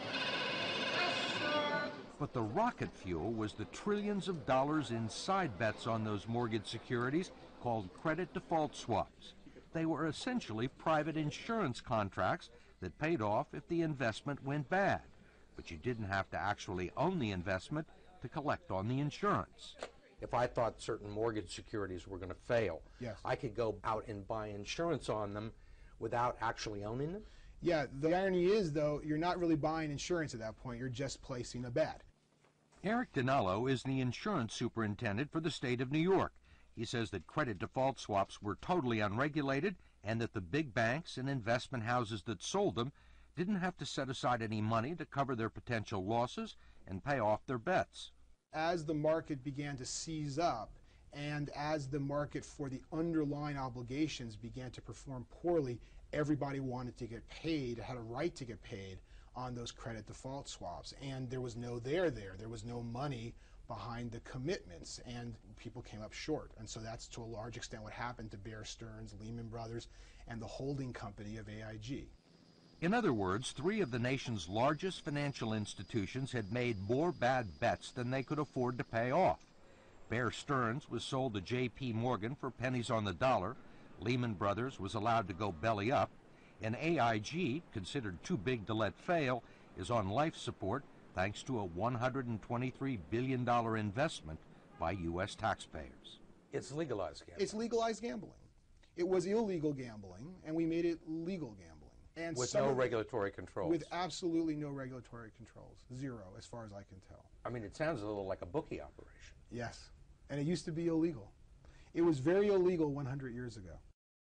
But the rocket fuel was the trillions of dollars in side bets on those mortgage securities called credit default swaps. They were essentially private insurance contracts that paid off if the investment went bad. But you didn't have to actually own the investment to collect on the insurance. If I thought certain mortgage securities were going to fail, yes, I could go out and buy insurance on them without actually owning them? Yeah, the irony is, though, you're not really buying insurance at that point. You're just placing a bet. Eric Dinello is the insurance superintendent for the state of New York. He says that credit default swaps were totally unregulated and that the big banks and investment houses that sold them didn't have to set aside any money to cover their potential losses and pay off their bets. As the market began to seize up and as the market for the underlying obligations began to perform poorly, everybody wanted to get paid, had a right to get paid on those credit default swaps. And there was no there there. There was no money behind the commitments, and people came up short. And so that's to a large extent what happened to Bear Stearns, Lehman Brothers, and the holding company of A I G. In other words, three of the nation's largest financial institutions had made more bad bets than they could afford to pay off. Bear Stearns was sold to J P Morgan for pennies on the dollar, Lehman Brothers was allowed to go belly up, and A I G, considered too big to let fail, is on life support thanks to a one hundred twenty-three billion dollars investment by U S taxpayers. It's legalized gambling. It's legalized gambling. It was illegal gambling, and we made it legal gambling. And with no regulatory controls. With absolutely no regulatory controls. Zero, as far as I can tell. I mean, it sounds a little like a bookie operation. Yes, and it used to be illegal. It was very illegal one hundred years ago.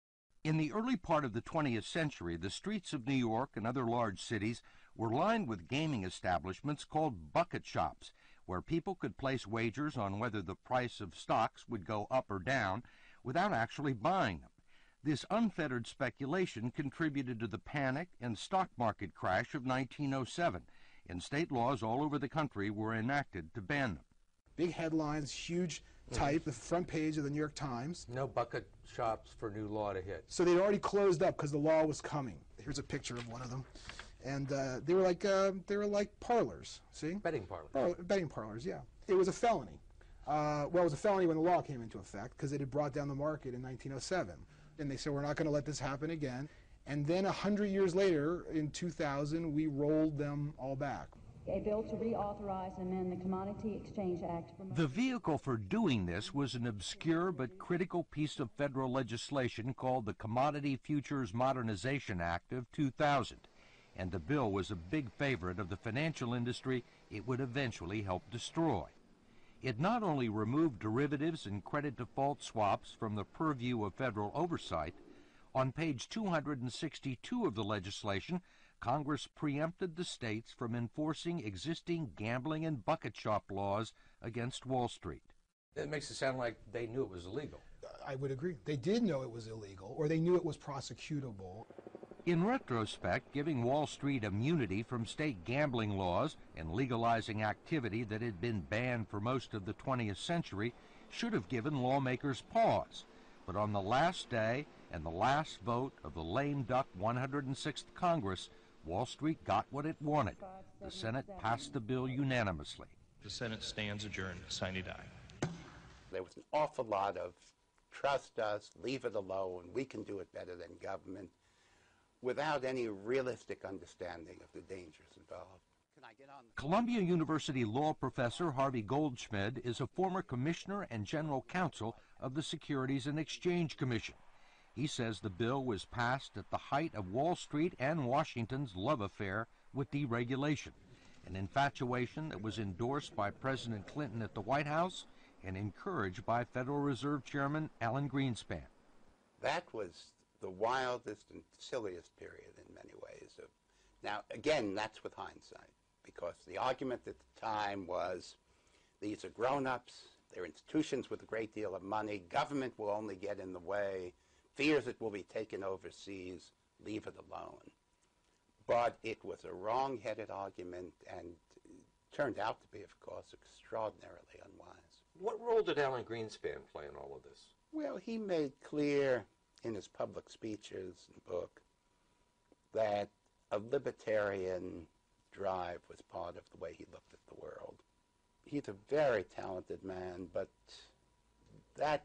In the early part of the twentieth century, the streets of New York and other large cities were lined with gaming establishments called bucket shops, where people could place wagers on whether the price of stocks would go up or down without actually buying them. This unfettered speculation contributed to the panic and stock market crash of nineteen oh seven, and state laws all over the country were enacted to ban them. Big headlines, huge type, the front page of the New York Times. No bucket shops for new law to hit. So they'd already closed up because the law was coming. Here's a picture of one of them. And uh, they were like uh, they were like parlors, see? Betting parlors. Oh, betting parlors, yeah. It was a felony. Uh, well, it was a felony when the law came into effect because it had brought down the market in nineteen oh seven. And they said, we're not going to let this happen again. And then a hundred years later, in two thousand, we rolled them all back. A bill to reauthorize and amend the Commodity Exchange Act. The vehicle for doing this was an obscure but critical piece of federal legislation called the Commodity Futures Modernization Act of two thousand. And the bill was a big favorite of the financial industry it would eventually help destroy. It not only removed derivatives and credit default swaps from the purview of federal oversight, on page two hundred sixty-two of the legislation, Congress preempted the states from enforcing existing gambling and bucket shop laws against Wall Street. It makes it sound like they knew it was illegal. I would agree. They did know it was illegal, or they knew it was prosecutable. In retrospect, giving Wall Street immunity from state gambling laws and legalizing activity that had been banned for most of the twentieth century should have given lawmakers pause. But on the last day and the last vote of the lame duck one hundred sixth Congress, Wall Street got what it wanted. The Senate passed the bill unanimously. The Senate stands adjourned, sine die. There was an awful lot of trust us, leave it alone, we can do it better than government, without any realistic understanding of the dangers involved. Can I get on the Columbia University law professor Harvey Goldschmidt is a former commissioner and general counsel of the Securities and Exchange Commission. He says the bill was passed at the height of Wall Street and Washington's love affair with deregulation. an infatuation that was endorsed by President Clinton at the White House and encouraged by Federal Reserve Chairman Alan Greenspan. That was the wildest and silliest period in many ways. Of, now, again, that's with hindsight, because the argument at the time was these are grown-ups, they're institutions with a great deal of money, government will only get in the way, fears it will be taken overseas, leave it alone. But it was a wrong-headed argument and turned out to be, of course, extraordinarily unwise. What role did Alan Greenspan play in all of this? Well, he made clear in his public speeches and book that a libertarian drive was part of the way he looked at the world. He's a very talented man, but that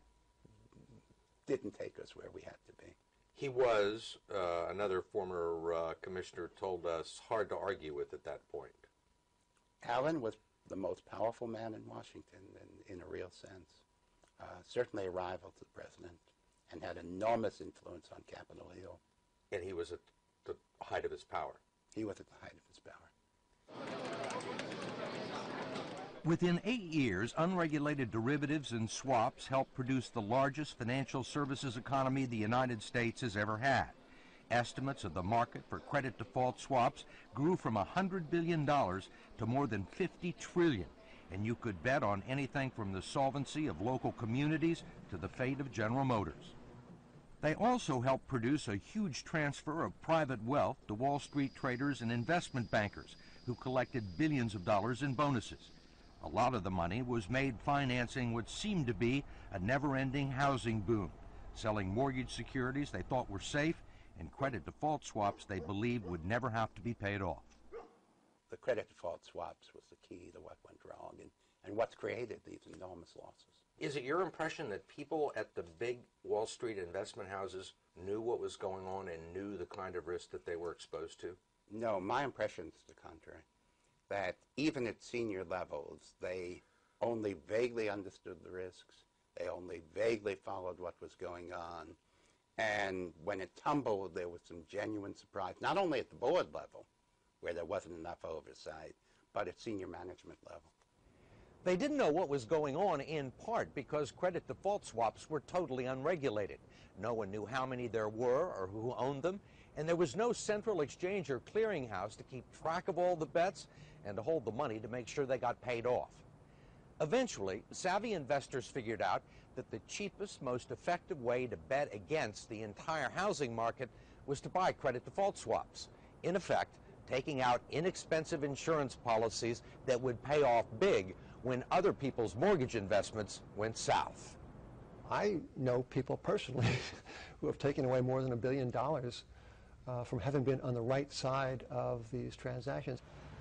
didn't take us where we had to be. He was, uh, another former uh, commissioner told us, hard to argue with at that point. Alan was the most powerful man in Washington in, in a real sense. Uh, certainly a rival to the president, and had enormous influence on Capitol Hill. And he was at the height of his power. He was at the height of his power. Within eight years, unregulated derivatives and swaps helped produce the largest financial services economy the United States has ever had. Estimates of the market for credit default swaps grew from one hundred billion dollars to more than fifty trillion dollars, and you could bet on anything from the solvency of local communities to the fate of General Motors. They also helped produce a huge transfer of private wealth to Wall Street traders and investment bankers who collected billions of dollars in bonuses. A lot of the money was made financing what seemed to be a never-ending housing boom, selling mortgage securities they thought were safe and credit default swaps they believed would never have to be paid off. The credit default swaps was the key to what went wrong and, and what's created these enormous losses. Is it your impression that people at the big Wall Street investment houses knew what was going on and knew the kind of risk that they were exposed to? No, my impression is the contrary. That even at senior levels, they only vaguely understood the risks, they only vaguely followed what was going on, and when it tumbled, there was some genuine surprise, not only at the board level, where there wasn't enough oversight, but at senior management level. They didn't know what was going on in part because credit default swaps were totally unregulated. No one knew how many there were or who owned them, and there was no central exchange or clearinghouse to keep track of all the bets and to hold the money to make sure they got paid off. Eventually, savvy investors figured out that the cheapest, most effective way to bet against the entire housing market was to buy credit default swaps. In effect, taking out inexpensive insurance policies that would pay off big when other people's mortgage investments went south. I know people personally who have taken away more than a billion dollars uh, from having been on the right side of these transactions.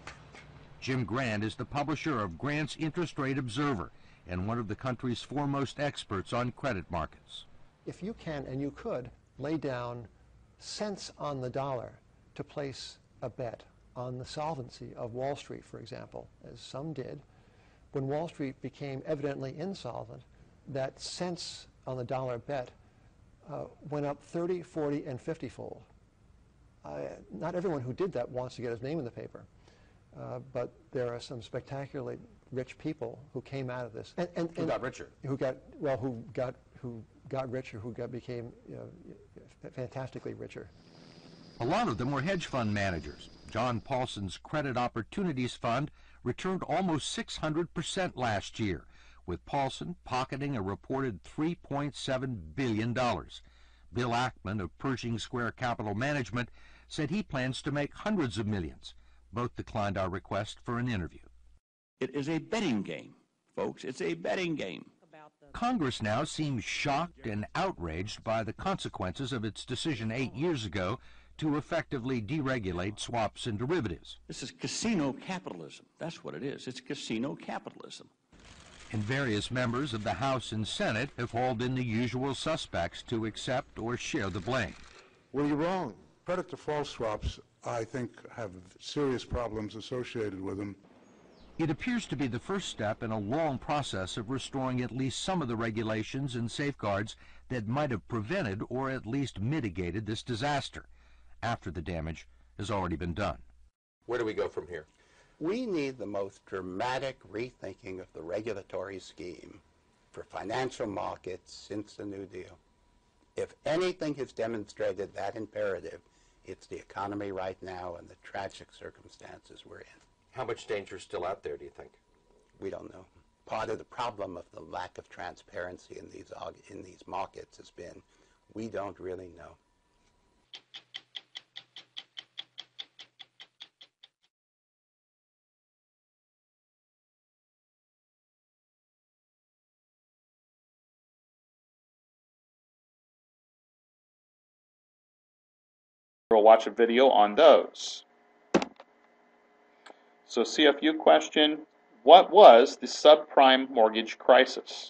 Jim Grant is the publisher of Grant's Interest Rate Observer and one of the country's foremost experts on credit markets. If you can, and you could, lay down cents on the dollar to place a bet on the solvency of Wall Street, for example, as some did, when Wall Street became evidently insolvent, that cents on the dollar bet uh, went up thirty, forty, and fifty-fold. Uh, not everyone who did that wants to get his name in the paper, uh, but there are some spectacularly rich people who came out of this. And, and, who and got richer? Who got, well, who got, who got richer, who got, became you know, fantastically richer. A lot of them were hedge fund managers. John Paulson's Credit Opportunities Fund returned almost six hundred percent last year, with Paulson pocketing a reported three point seven billion dollars. Bill Ackman of Pershing Square Capital Management said he plans to make hundreds of millions. Both declined our request for an interview. It is a betting game, folks. It's a betting game. Congress now seems shocked and outraged by the consequences of its decision eight years ago to effectively deregulate swaps and derivatives. This is casino capitalism. That's what it is. It's casino capitalism. And various members of the House and Senate have hauled in the usual suspects to accept or share the blame. Well, you're wrong. Credit default swaps, I think, have serious problems associated with them. It appears to be the first step in a long process of restoring at least some of the regulations and safeguards that might have prevented or at least mitigated this disaster, after the damage has already been done. Where do we go from here? We need the most dramatic rethinking of the regulatory scheme for financial markets since the New Deal. If anything has demonstrated that imperative, it's the economy right now and the tragic circumstances we're in. How much danger is still out there, do you think? We don't know. Part of the problem of the lack of transparency in these, in these markets has been we don't really know. We'll watch a video on those. So C F U question, what was the subprime mortgage crisis?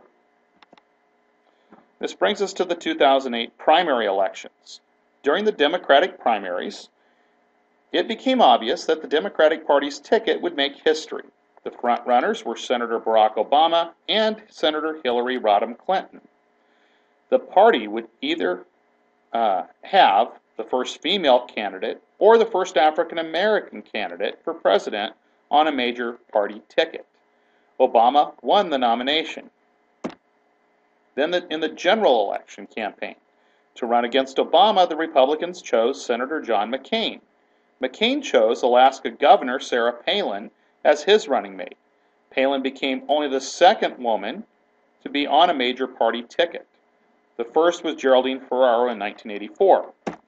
This brings us to the two thousand eight primary elections. During the Democratic primaries, it became obvious that the Democratic Party's ticket would make history. The front runners were Senator Barack Obama and Senator Hillary Rodham Clinton. The party would either uh, have the first female candidate or the first African American candidate for president on a major party ticket. Obama won the nomination. Then the, in the general election campaign, to run against Obama, the Republicans chose Senator John McCain. McCain chose Alaska Governor Sarah Palin as his running mate. Palin became only the second woman to be on a major party ticket. The first was Geraldine Ferraro in nineteen eighty-four.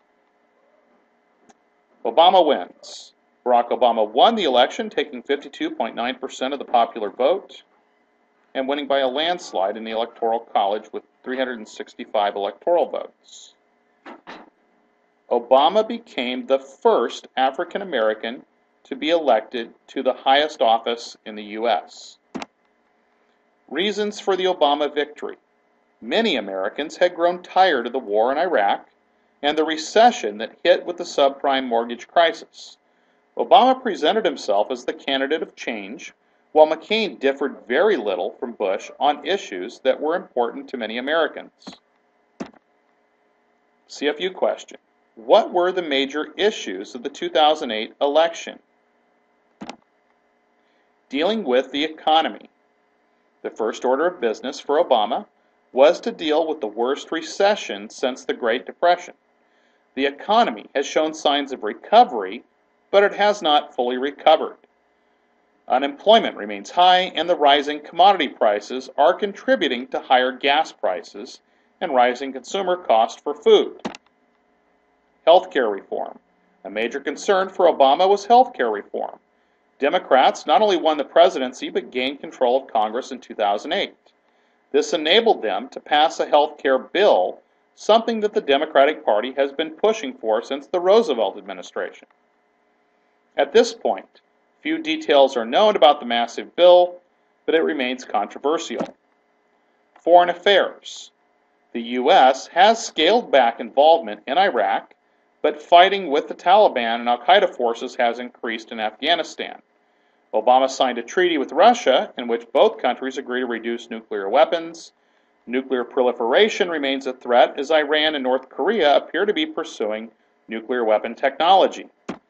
Obama wins. Barack Obama won the election, taking fifty-two point nine percent of the popular vote and winning by a landslide in the Electoral College with three hundred sixty-five electoral votes. Obama became the first African American to be elected to the highest office in the U S Reasons for the Obama victory. Many Americans had grown tired of the war in Iraq and the recession that hit with the subprime mortgage crisis. Obama presented himself as the candidate of change, while McCain differed very little from Bush on issues that were important to many Americans. C F U question. What were the major issues of the two thousand eight election? Dealing with the economy. The first order of business for Obama was to deal with the worst recession since the Great Depression. The economy has shown signs of recovery, but it has not fully recovered. Unemployment remains high, and the rising commodity prices are contributing to higher gas prices and rising consumer costs for food. Healthcare reform. A major concern for Obama was healthcare reform. Democrats not only won the presidency, but gained control of Congress in two thousand eight. This enabled them to pass a healthcare bill, something that the Democratic Party has been pushing for since the Roosevelt administration. At this point, few details are known about the massive bill, but it remains controversial. Foreign affairs. The U S has scaled back involvement in Iraq, but fighting with the Taliban and al-Qaeda forces has increased in Afghanistan. Obama signed a treaty with Russia in which both countries agree to reduce nuclear weapons. Nuclear proliferation remains a threat as Iran and North Korea appear to be pursuing nuclear weapon technology.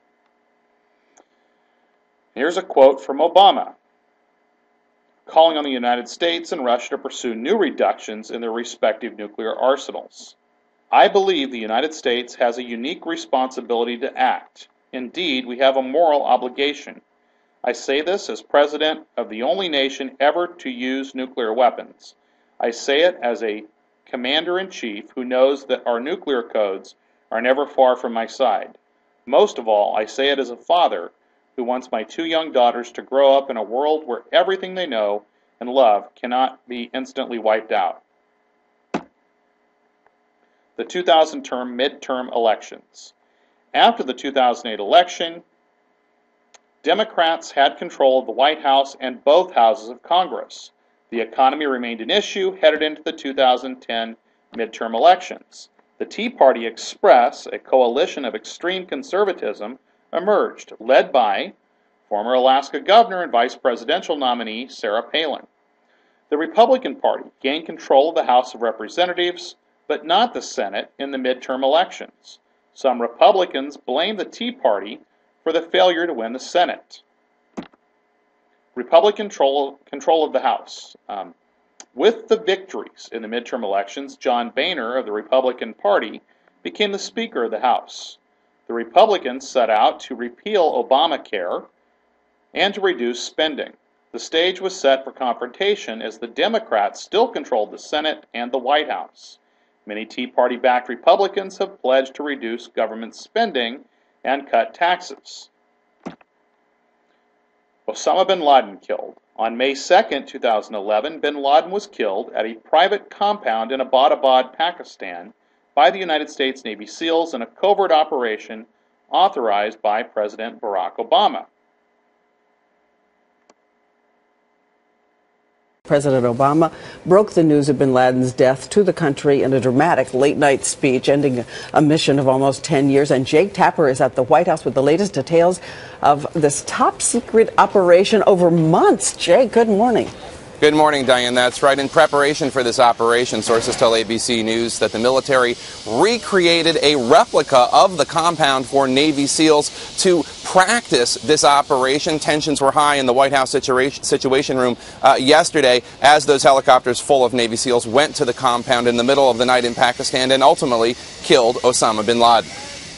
Here's a quote from Obama, calling on the United States and Russia to pursue new reductions in their respective nuclear arsenals. I believe the United States has a unique responsibility to act. Indeed, we have a moral obligation. I say this as president of the only nation ever to use nuclear weapons. I say it as a commander-in-chief who knows that our nuclear codes are never far from my side. Most of all, I say it as a father who wants my two young daughters to grow up in a world where everything they know and love cannot be instantly wiped out. The two thousand term midterm elections. After the two thousand eight election, Democrats had control of the White House and both houses of Congress. The economy remained an issue headed into the two thousand ten midterm elections. The Tea Party Express, a coalition of extreme conservatism, emerged, led by former Alaska Governor and Vice Presidential nominee Sarah Palin. The Republican Party gained control of the House of Representatives, but not the Senate in the midterm elections. Some Republicans blamed the Tea Party for the failure to win the Senate. Republican control, control of the House. Um, with the victories in the midterm elections, John Boehner of the Republican Party became the Speaker of the House. The Republicans set out to repeal Obamacare and to reduce spending. The stage was set for confrontation as the Democrats still controlled the Senate and the White House. Many Tea Party-backed Republicans have pledged to reduce government spending and cut taxes. Osama bin Laden killed. On May second, two thousand eleven, bin Laden was killed at a private compound in Abbottabad, Pakistan, by the United States Navy SEALs in a covert operation authorized by President Barack Obama. President Obama broke the news of bin Laden's death to the country in a dramatic late-night speech, ending a mission of almost ten years. And Jake Tapper is at the White House with the latest details of this top-secret operation over months. Jake, good morning. Good morning, Diane. That's right. In preparation for this operation, sources tell A B C News that the military recreated a replica of the compound for Navy SEALs to practice this operation. Tensions were high in the White House situation, situation room uh, yesterday as those helicopters full of Navy SEALs went to the compound in the middle of the night in Pakistan and ultimately killed Osama bin Laden.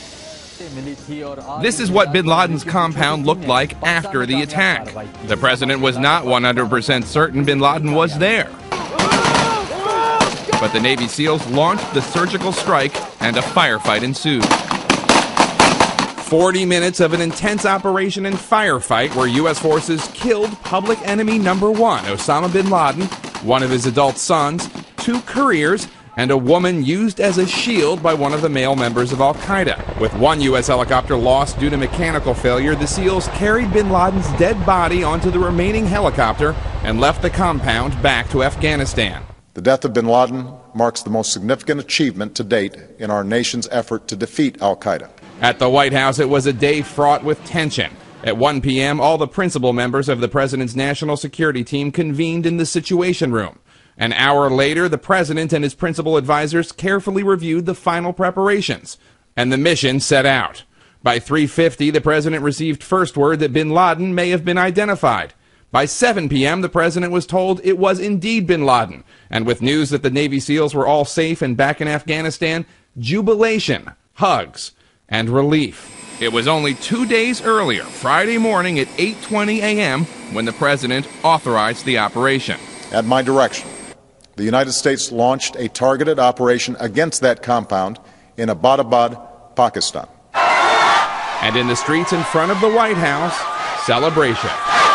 This is what bin Laden's compound looked like after the attack. The president was not one hundred percent certain bin Laden was there. But the Navy SEALs launched the surgical strike and a firefight ensued. forty minutes of an intense operation and firefight where U S forces killed public enemy number one, Osama bin Laden, one of his adult sons, two couriers, and a woman used as a shield by one of the male members of Al-Qaeda. With one U S helicopter lost due to mechanical failure, the SEALs carried bin Laden's dead body onto the remaining helicopter and left the compound back to Afghanistan. The death of bin Laden marks the most significant achievement to date in our nation's effort to defeat Al-Qaeda. At the White House, it was a day fraught with tension. At one p m, all the principal members of the president's national security team convened in the Situation Room. An hour later, the president and his principal advisors carefully reviewed the final preparations, and the mission set out. By three fifty, the president received first word that bin Laden may have been identified. By seven p m, the president was told it was indeed bin Laden, and with news that the Navy SEALs were all safe and back in Afghanistan, jubilation, hugs, and relief. It was only two days earlier, Friday morning at eight twenty a m, when the president authorized the operation. At my direction, the United States launched a targeted operation against that compound in Abbottabad, Pakistan. And in the streets in front of the White House, celebration.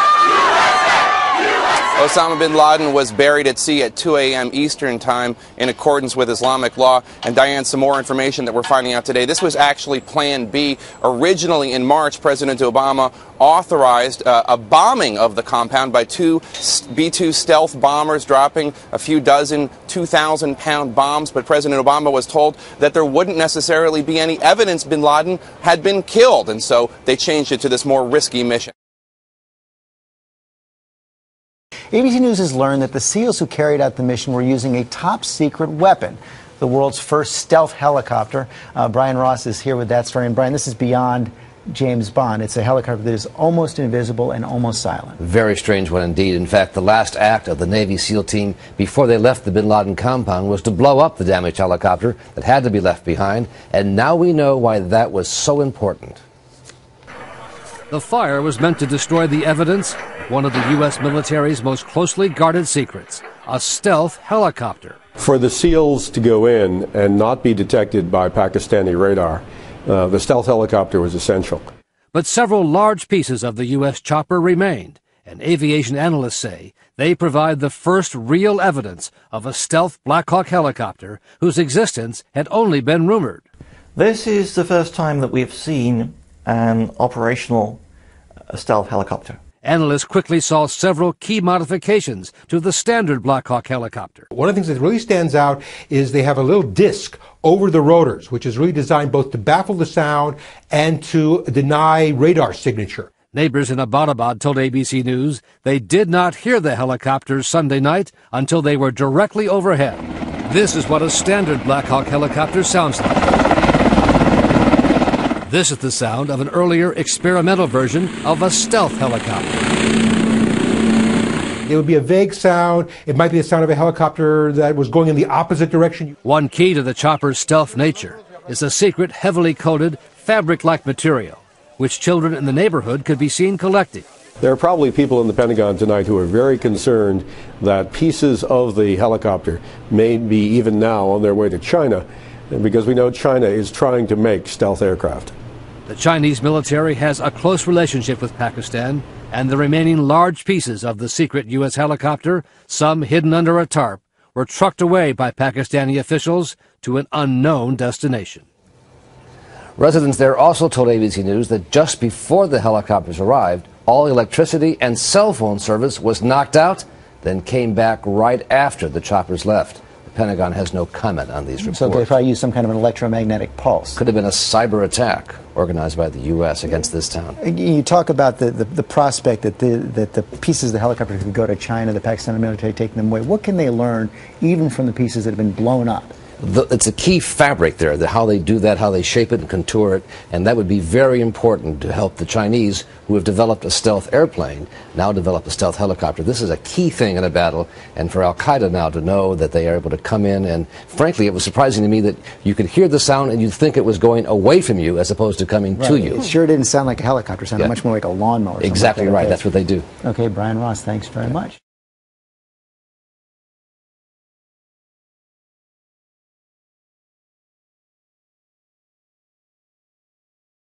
Osama bin Laden was buried at sea at two a m Eastern Time in accordance with Islamic law. And Diane, some more information that we're finding out today. This was actually Plan B. Originally in March, President Obama authorized uh, a bombing of the compound by two B two stealth bombers dropping a few dozen two thousand pound bombs. But President Obama was told that there wouldn't necessarily be any evidence bin Laden had been killed. And so they changed it to this more risky mission. A B C News has learned that the SEALs who carried out the mission were using a top-secret weapon, the world's first stealth helicopter. Uh, Brian Ross is here with that story. And Brian, this is beyond James Bond. It's a helicopter that is almost invisible and almost silent. Very strange one indeed. In fact, the last act of the Navy SEAL team before they left the bin Laden compound was to blow up the damaged helicopter that had to be left behind. And now we know why that was so important. The fire was meant to destroy the evidence of one of the U S military's most closely guarded secrets, a stealth helicopter. For the SEALs to go in and not be detected by Pakistani radar, uh, the stealth helicopter was essential. But several large pieces of the U S chopper remained, and aviation analysts say they provide the first real evidence of a stealth Black Hawk helicopter whose existence had only been rumored. This is the first time that we've seen an operational stealth helicopter. Analysts quickly saw several key modifications to the standard Black Hawk helicopter. One of the things that really stands out is they have a little disc over the rotors, which is really designed both to baffle the sound and to deny radar signature. Neighbors in Abbottabad told A B C News they did not hear the helicopters Sunday night until they were directly overhead. This is what a standard Black Hawk helicopter sounds like. This is the sound of an earlier experimental version of a stealth helicopter. It would be a vague sound. It might be the sound of a helicopter that was going in the opposite direction. One key to the chopper's stealth nature is a secret, heavily coated, fabric-like material, which children in the neighborhood could be seen collecting. There are probably people in the Pentagon tonight who are very concerned that pieces of the helicopter may be even now on their way to China, because we know China is trying to make stealth aircraft. The Chinese military has a close relationship with Pakistan, and the remaining large pieces of the secret U S helicopter, some hidden under a tarp, were trucked away by Pakistani officials to an unknown destination. Residents there also told A B C News that just before the helicopters arrived, all electricity and cell phone service was knocked out, then came back right after the choppers left. The Pentagon has no comment on these reports. So they probably used some kind of an electromagnetic pulse. Could have been a cyber attack organized by the U S against this town. You talk about the, the, the prospect that the, that the pieces of the helicopter could go to China, the Pakistani military taking them away. What can they learn even from the pieces that have been blown up? The, it's a key fabric there, the, how they do that, how they shape it and contour it, and that would be very important to help the Chinese, who have developed a stealth airplane, now develop a stealth helicopter. This is a key thing in a battle, and for Al-Qaeda now to know that they are able to come in, and frankly, it was surprising to me that you could hear the sound and you'd think it was going away from you as opposed to coming right. to you. It sure didn't sound like a helicopter, it sounded yeah. much more like a lawnmower. Exactly like right, that's what they do. Okay, Brian Ross, thanks very much.